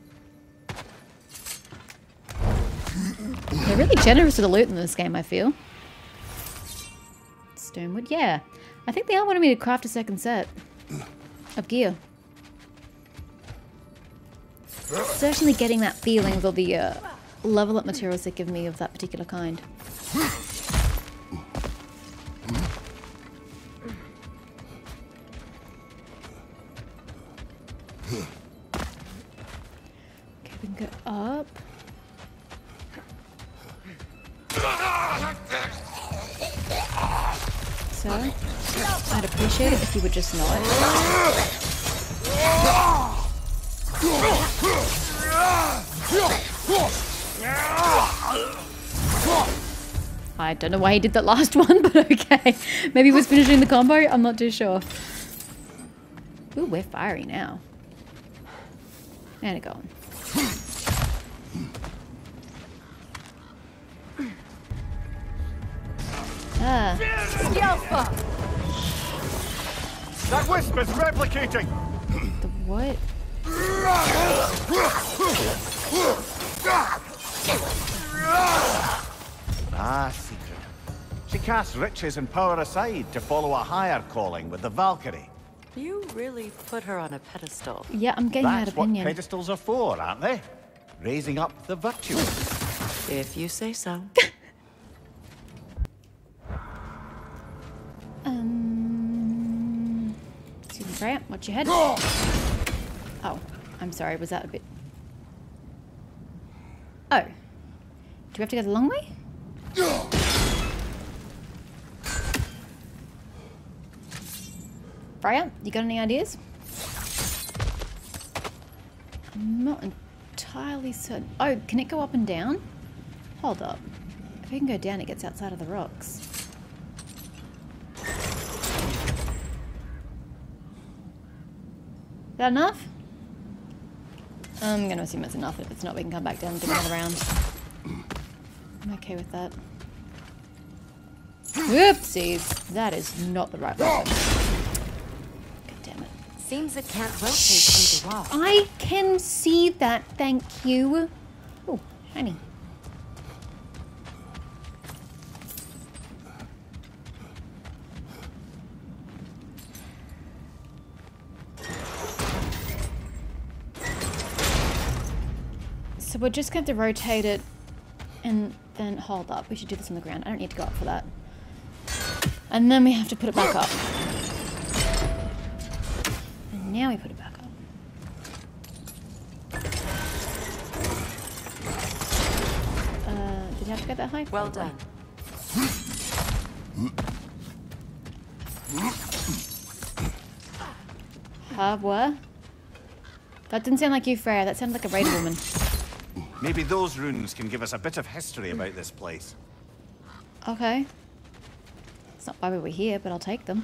Speaker 3: They're really generous with the loot in this game, I feel. Stonewood, yeah. I think they all wanted me to craft a second set of gear. Certainly getting that feeling with all the level up materials they give me of that particular kind. sir. I'd appreciate it if you would just nod. I don't know why he did that last one, but okay. Maybe he was finishing the combo? I'm not too sure. Ooh, we're fiery now. And it going. Ah.
Speaker 1: That wisp is replicating!
Speaker 3: The what?
Speaker 1: Ah, Sigrun. She casts riches and power aside to follow a higher calling with the Valkyrie.
Speaker 2: You really put her on a pedestal.
Speaker 3: Yeah, I'm getting that
Speaker 1: That's what
Speaker 3: opinion.
Speaker 1: pedestals are for, aren't they? Raising up the virtuous.
Speaker 2: If you say so.
Speaker 3: Excuse me, Freya. Watch your head. Oh, I'm sorry. Was that a bit... Oh. Do we have to go the long way? Freya, you got any ideas? I'm not entirely certain. Oh, can it go up and down? Hold up. If it can go down, it gets outside of the rocks. Is that enough? I'm gonna assume it's enough. If it's not, we can come back down and do another round. I'm okay with that. Whoopsies! That is not the right weapon. God damn it.
Speaker 2: Seems it can't rotate through the wall.
Speaker 3: I can see that, thank you. Oh, shiny. So we're just going to rotate it and then hold up. We should do this on the ground. I don't need to go up for that. And then we have to put it back up. And now we put it back up. Did you have to go that high?
Speaker 2: Well done.
Speaker 3: What? That didn't sound like you, Freya. That sounded like a raider woman.
Speaker 1: Maybe those runes can give us a bit of history about this place.
Speaker 3: Okay. It's not why we were here, but I'll take them.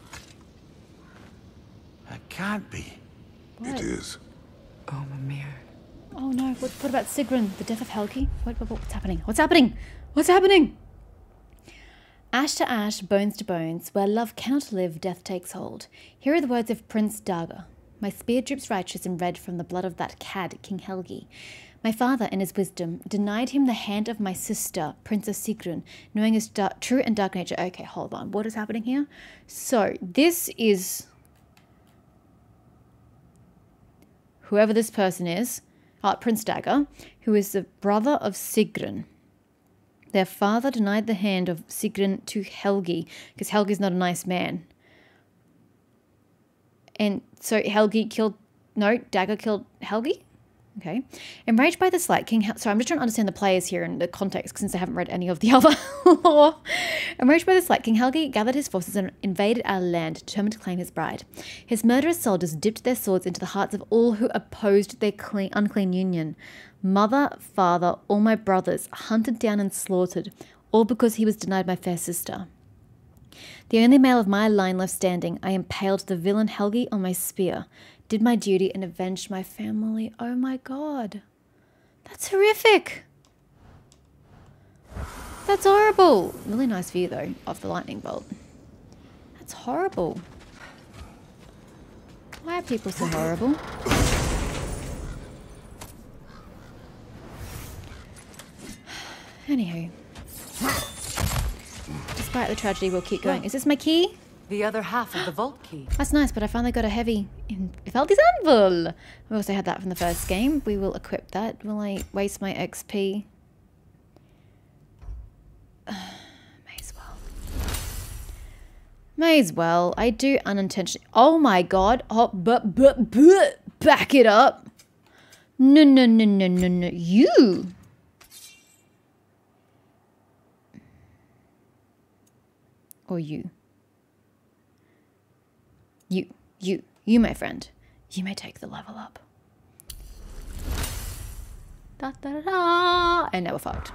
Speaker 1: It can't be.
Speaker 3: What?
Speaker 5: It is.
Speaker 2: Oh, Mimir.
Speaker 3: Oh no, what about Sigrun? The death of Helgi? What's happening? What's happening? What's happening? Ash to ash, bones to bones, where love cannot live, death takes hold. Here are the words of Prince Daga. My spear drips righteous and red from the blood of that cad, King Helgi. My father, in his wisdom, denied him the hand of my sister, Princess Sigrun, knowing his true and dark nature. Okay, hold on. What is happening here? So, this is... whoever this person is, Prince Daga, who is the brother of Sigrun. Their father denied the hand of Sigrun to Helgi, because Helgi's not a nice man. And so Helgi killed... no, Daga killed Helgi? Okay. Enraged by the slight, King... so I'm just trying to understand the players here and the context, since I haven't read any of the other lore. Enraged by the slight, King Helgi gathered his forces and invaded our land, determined to claim his bride. His murderous soldiers dipped their swords into the hearts of all who opposed their unclean union. Mother, father, all my brothers, hunted down and slaughtered, all because he was denied my fair sister. The only male of my line left standing, I impaled the villain Helgi on my spear, did my duty and avenged my family. Oh my god. That's horrific. That's horrible. Really nice view though of the lightning bolt. That's horrible. Why are people so horrible? Anywho. Despite the tragedy, we'll keep going. Is this my key?
Speaker 2: The other half of the vault key.
Speaker 3: That's nice, but I finally got a heavy Feldy's anvil. We also had that from the first game. We will equip that. Will I waste my XP? May as well. May as well. I do unintentionally. Oh my god. Oh, back it up. No, no, no, no, no, no. You. Or you. You, my friend. You may take the level up. Da da da da. And now we're fucked.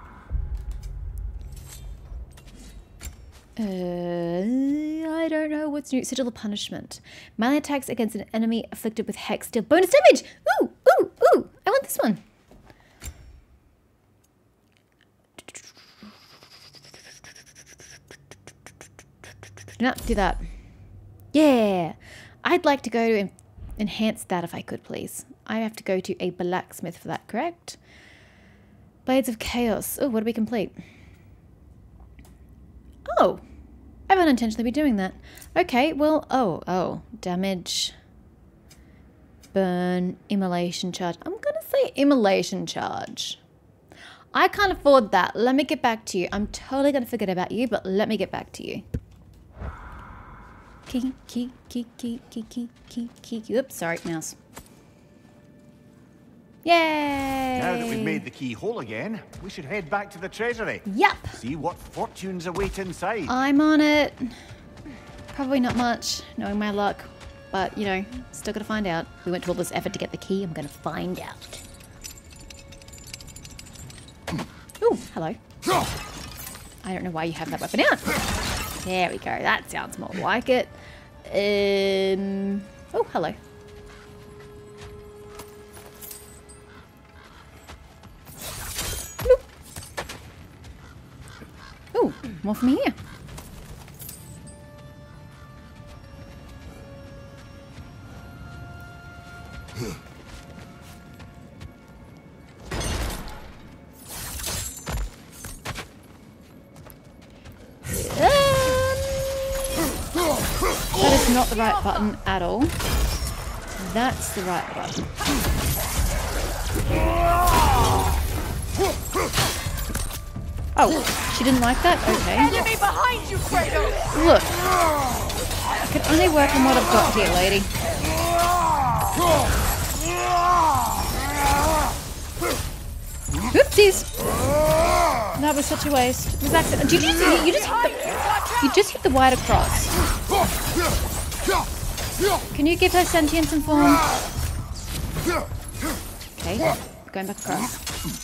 Speaker 3: I don't know what's new. Sigil of Punishment. Melee attacks against an enemy afflicted with hex deal bonus damage. Ooh, ooh, ooh. I want this one. No, do that. Yeah. I'd like to go to enhance that if I could, please. I have to go to a blacksmith for that, correct? Blades of Chaos. Oh, what did we complete? Oh. I've unintentionally been doing that. Okay, well, oh. Damage. Burn. Immolation charge. I'm going to say immolation charge. I can't afford that. Let me get back to you. I'm totally going to forget about you, but let me get back to you. Key. Oops, sorry, mouse. Yay!
Speaker 1: Now that we've made the key whole again, we should head back to the treasury.
Speaker 3: Yep.
Speaker 1: See what fortunes await inside.
Speaker 3: I'm on it. Probably not much, knowing my luck. But, you know, still gotta find out. We went to all this effort to get the key. I'm gonna find out. Ooh, hello. I don't know why you have that weapon out. There we go. That sounds more like it. Oh, hello. Bloop. Oh, more from here. That is not the right button at all. That's the right button. Oh, she didn't like that? Okay.
Speaker 4: Enemy behind you, Kratos!
Speaker 3: Look. I can only work on what I've got here, lady. Oopsies! That was such a waste. It was accident. Did you just hit the wire across. Can you give her sentience and form? Okay, going back across.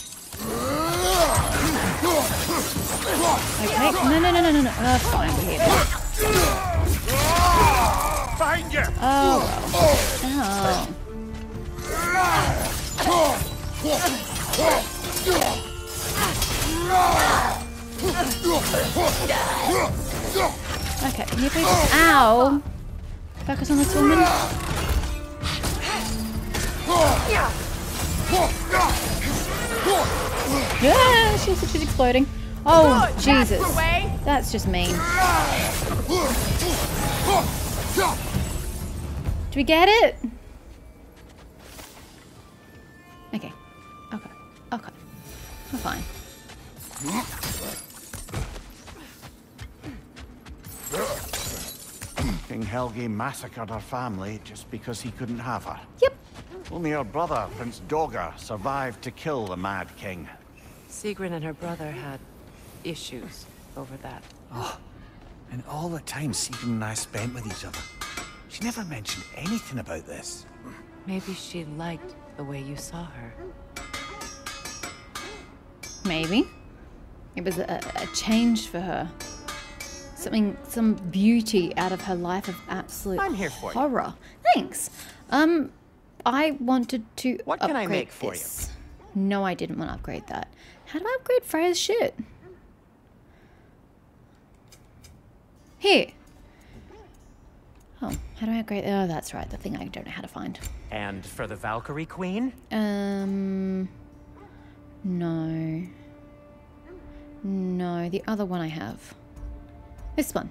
Speaker 3: Okay, no. Fine, we're here.
Speaker 1: Behind you!
Speaker 3: Oh, well. Okay, can you please... Ow! Focus on this woman. Yeah, she's exploding. Oh, Jesus. That's just mean. Do we get it? Okay. We're fine.
Speaker 1: King Helgi massacred her family just because he couldn't have her.
Speaker 3: Yep.
Speaker 1: Only her brother, Prince Dogger, survived to kill the Mad King.
Speaker 2: Sigrun and her brother had issues over that.
Speaker 1: Oh, and all the time Sigrun and I spent with each other, she never mentioned anything about this.
Speaker 2: Maybe she liked the way you saw her.
Speaker 3: Maybe. It was a change for her. Some beauty out of her life of absolute
Speaker 6: I'm here for you.
Speaker 3: horror. Thanks. I wanted to
Speaker 6: What can I
Speaker 3: upgrade
Speaker 6: make for
Speaker 3: this. No, I didn't want to upgrade that. How do I upgrade Freya's shit? Here. Oh, how do I upgrade? Oh, that's right. The thing I don't know how to find.
Speaker 6: And for the Valkyrie Queen?
Speaker 3: No. No, the other one I have. This one.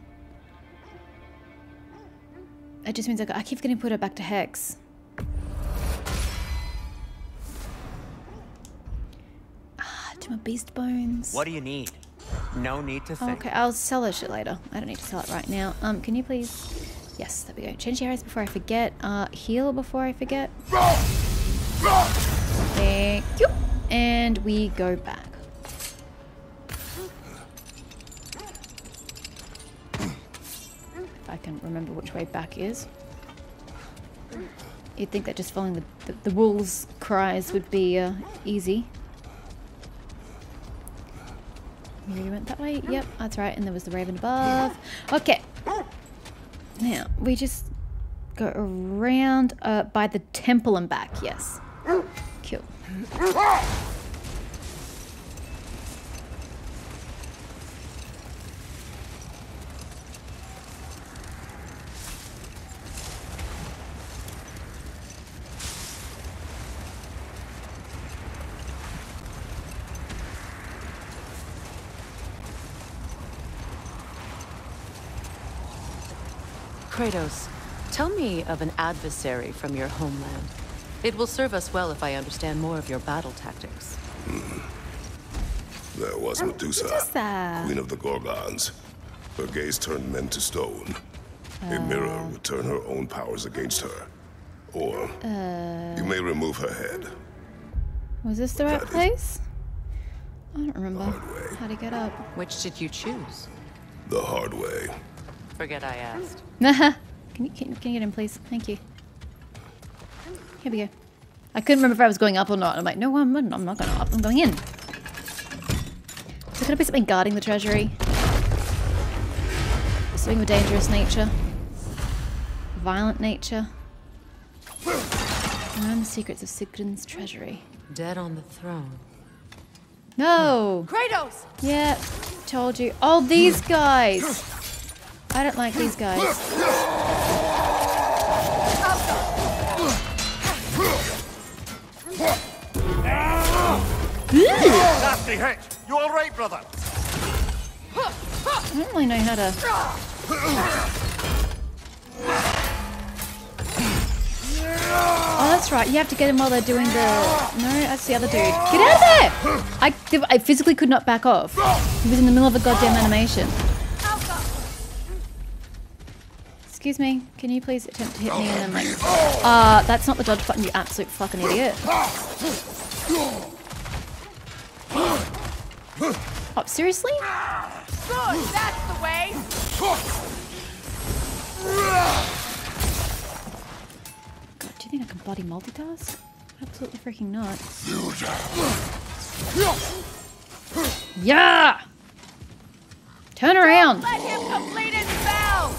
Speaker 3: It just means I keep getting put her back to Hex. To my beast bones.
Speaker 6: What do you need? No need to think.
Speaker 3: Okay, I'll sell that shit later. I don't need to sell it right now. Can you please... Yes, there we go. Change the areas before I forget. Heal before I forget. Thank you. And we go back. if I can remember which way back is. You'd think that just following the wolves' cries would be easy. We already went that way? Yep, that's right. And there was the raven above. Okay. Now, we just go around by the temple and back. Yes. Cool.
Speaker 2: Kratos, tell me of an adversary from your homeland. It will serve us well if I understand more of your battle tactics.
Speaker 5: There was Medusa, queen of the Gorgons. Her gaze turned men to stone. A mirror would turn her own powers against her. Or you may remove her head.
Speaker 3: Was this the right place? I don't remember how to get up.
Speaker 2: Which did you choose?
Speaker 5: The hard way.
Speaker 2: Forget I asked.
Speaker 3: Can you get in, please? Thank you. Here we go. I couldn't remember if I was going up or not. I'm like, no, I'm not going up. I'm going in. Is there going to be something guarding the treasury? Something of a dangerous nature? Violent nature? Learn the secrets of Sigrun's treasury.
Speaker 2: Dead on the throne.
Speaker 3: No!
Speaker 4: Kratos!
Speaker 3: Yeah, told you. Oh, these guys! I don't like these guys.
Speaker 1: Nasty hit! You alright, brother?
Speaker 3: I don't really know how to... Oh, that's right. You have to get him while they're doing the... No, that's the other dude. Get out of there! I physically could not back off. He was in the middle of a goddamn animation. Excuse me, can you please attempt to hit me and then like... that's not the dodge button, you absolute fucking idiot. Oh, seriously?
Speaker 4: Good, that's the way!
Speaker 3: God, do you think I can bloody multitask? Absolutely freaking not. Yeah! Turn around!
Speaker 4: Let him complete his spell!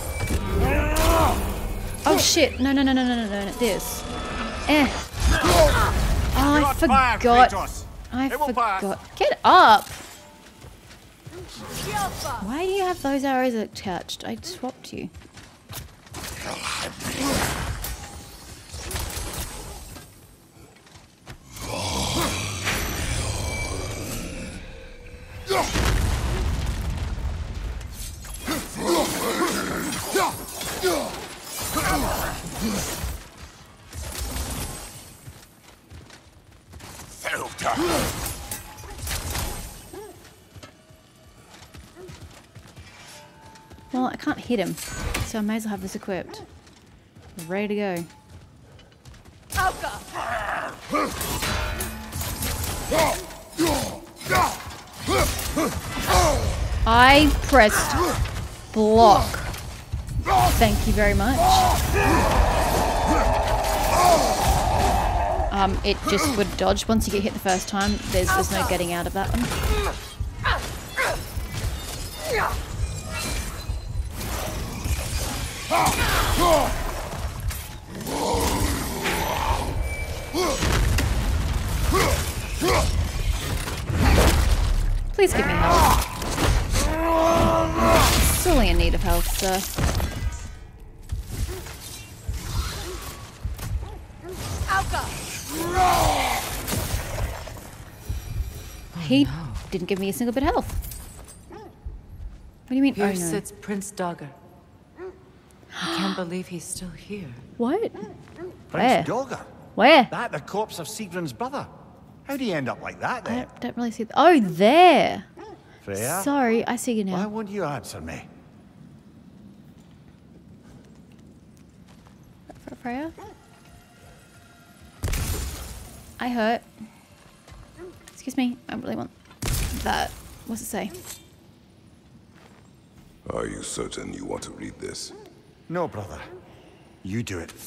Speaker 3: Oh shit, no, this. Oh, I forgot. I forgot. Get up! Why do you have those arrows attached? I swapped you. Well, I can't hit him, so I may as well have this equipped. Ready to go. I pressed block. Thank you very much. It just would dodge once you get hit the first time. There's no getting out of that one. Please give me health. Sorely in need of health, sir. He didn't give me a single bit of health. What do you mean?
Speaker 2: Here
Speaker 3: Oh, no.
Speaker 2: sits Prince Dagger. I can't believe he's still here.
Speaker 3: What?
Speaker 1: Prince Dagger?
Speaker 3: Where?
Speaker 1: That the corpse of Sigrun's brother? How'd he end up like that
Speaker 3: I
Speaker 1: then?
Speaker 3: don't really see. Oh, there.
Speaker 1: Freya?
Speaker 3: Sorry, I see you
Speaker 1: Why
Speaker 3: now.
Speaker 1: won't you answer me?
Speaker 3: Freya? I hurt. Excuse me, I really want that. What's it say?
Speaker 5: Are you certain you want to read this?
Speaker 1: No, brother. You do it.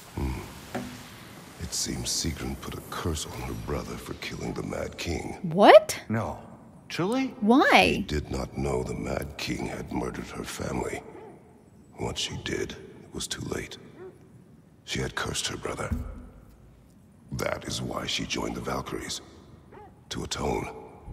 Speaker 5: It seems Sigrun put a curse on her brother for killing the Mad King.
Speaker 3: What?
Speaker 1: No. Truly?
Speaker 3: Why?
Speaker 5: She did not know the Mad King had murdered her family. Once she did, it was too late. She had cursed her brother. That is why she joined the Valkyries. To atone.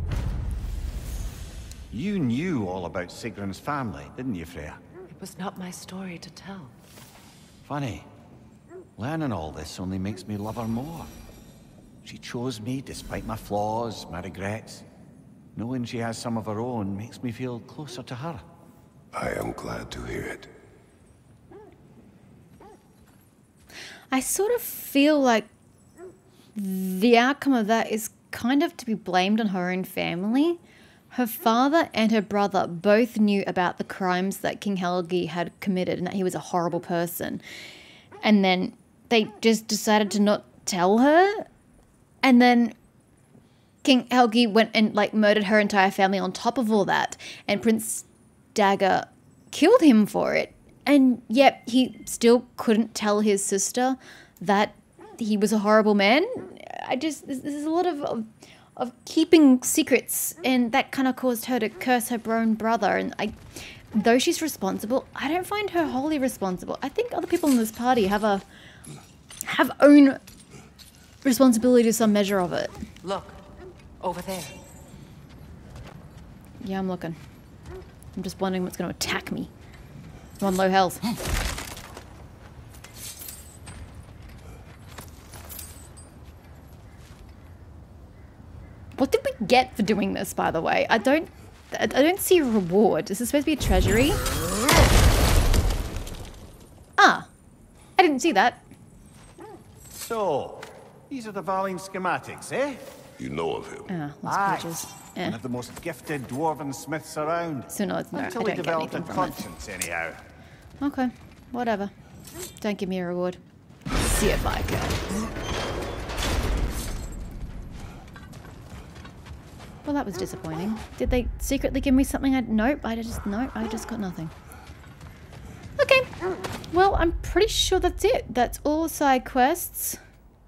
Speaker 1: You knew all about Sigrun's family, didn't you, Freya?
Speaker 2: It was not my story to tell.
Speaker 1: Funny. Learning all this only makes me love her more. She chose me despite my flaws, my regrets. Knowing she has some of her own makes me feel closer to her.
Speaker 5: I am glad to hear it.
Speaker 3: I sort of feel like the outcome of that is kind of to be blamed on her own family. Her father and her brother both knew about the crimes that King Helgi had committed and that he was a horrible person. And then they just decided to not tell her. And then King Helgi went and like murdered her entire family on top of all that. And Prince Dagger killed him for it. And yet he still couldn't tell his sister that he was a horrible man. There's a lot of keeping secrets, and that kind of caused her to curse her own brother. And though she's responsible, I don't find her wholly responsible. I think other people in this party have own responsibility to some measure of it.
Speaker 2: Look, over there.
Speaker 3: Yeah, I'm looking. I'm just wondering what's going to attack me. I'm on low health. What did we get for doing this, by the way? I don't see a reward. Is this supposed to be a treasury? Ah, I didn't see that.
Speaker 1: So, these are the Valine schematics, eh?
Speaker 5: You know of him.
Speaker 3: Ah,
Speaker 1: Aye.
Speaker 3: lots of pages.
Speaker 1: One of the most gifted dwarven smiths around.
Speaker 3: So no, I
Speaker 1: Until
Speaker 3: don't
Speaker 1: he
Speaker 3: get
Speaker 1: developed a
Speaker 3: anything from it.
Speaker 1: conscience, anyhow.
Speaker 3: Okay, whatever. Don't give me a reward. See if I can. Well, that was disappointing. Did they secretly give me something? Nope, I just got nothing. Okay, well, I'm pretty sure that's it. That's all side quests.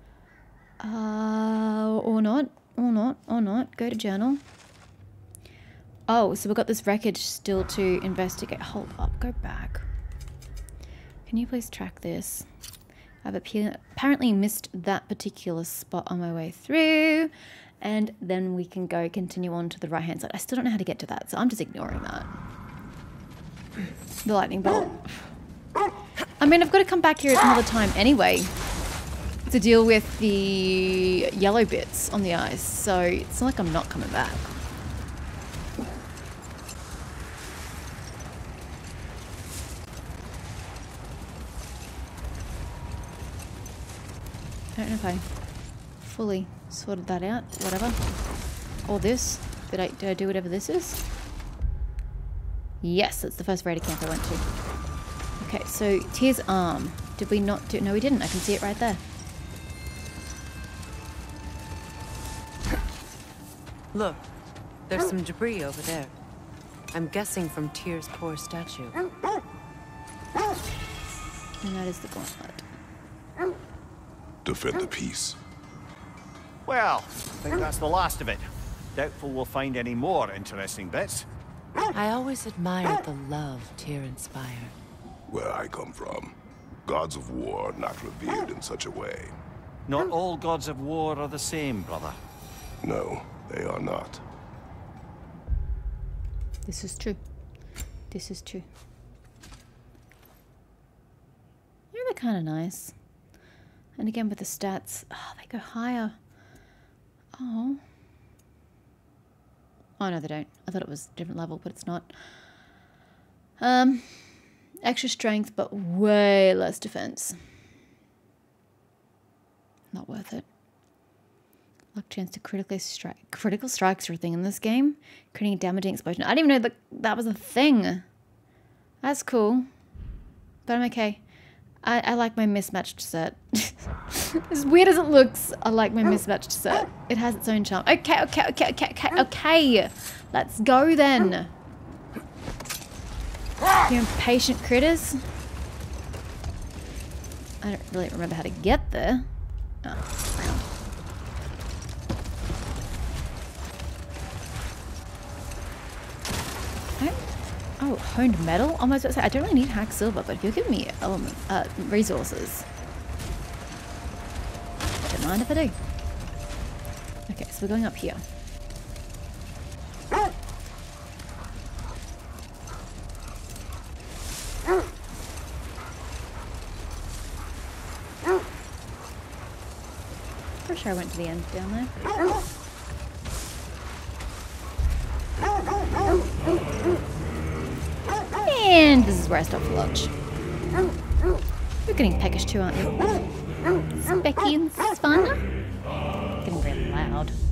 Speaker 3: Or not. Go to journal. Oh, so we've got this wreckage still to investigate. Hold up, go back. Can you please track this? I've apparently missed that particular spot on my way through. And then we can go continue on to the right-hand side. I still don't know how to get to that, so I'm just ignoring that. The lightning bolt. I mean, I've got to come back here another time anyway to deal with the yellow bits on the ice, so it's not like I'm not coming back. I don't know if I fully sorted that out, whatever. Or this. Did I do whatever this is? Yes, that's the first raider camp I went to. Okay, so Tyr's arm. Did we not do? No, we didn't. I can see it right there.
Speaker 2: Look, there's some debris over there. I'm guessing from Tyr's poor statue.
Speaker 3: And that is the gauntlet.
Speaker 5: Defend the peace.
Speaker 1: Well, I think that's the last of it. Doubtful we'll find any more interesting bits.
Speaker 2: I always admired the love Tyr inspired.
Speaker 5: Where I come from, gods of war are not revered in such a way.
Speaker 1: Not all gods of war are the same, brother.
Speaker 5: No, they are not.
Speaker 3: This is true. This is true. Yeah, they're kind of nice. And again with the stats, oh, they go higher. Oh. Oh no, they don't. I thought it was a different level, but it's not. Extra strength, but way less defense. Not worth it. Luck chance to critically strike. Critical strikes are a thing in this game. Creating a damaging explosion. I didn't even know that was a thing. That's cool. But I'm okay. I like my mismatched set. As weird as it looks, I like my mismatched set. It has its own charm. Okay. Let's go then. You impatient critters. I don't really remember how to get there. Oh, round. Oh, honed metal? Almost about to say, I don't really need hack silver, but if you're giving me resources, I don't mind if I do. Okay, so we're going up here. Pretty sure I went to the end down there. And this is where I stop for lunch. You're getting peckish too, aren't you? Specky and Svanna? Getting very loud.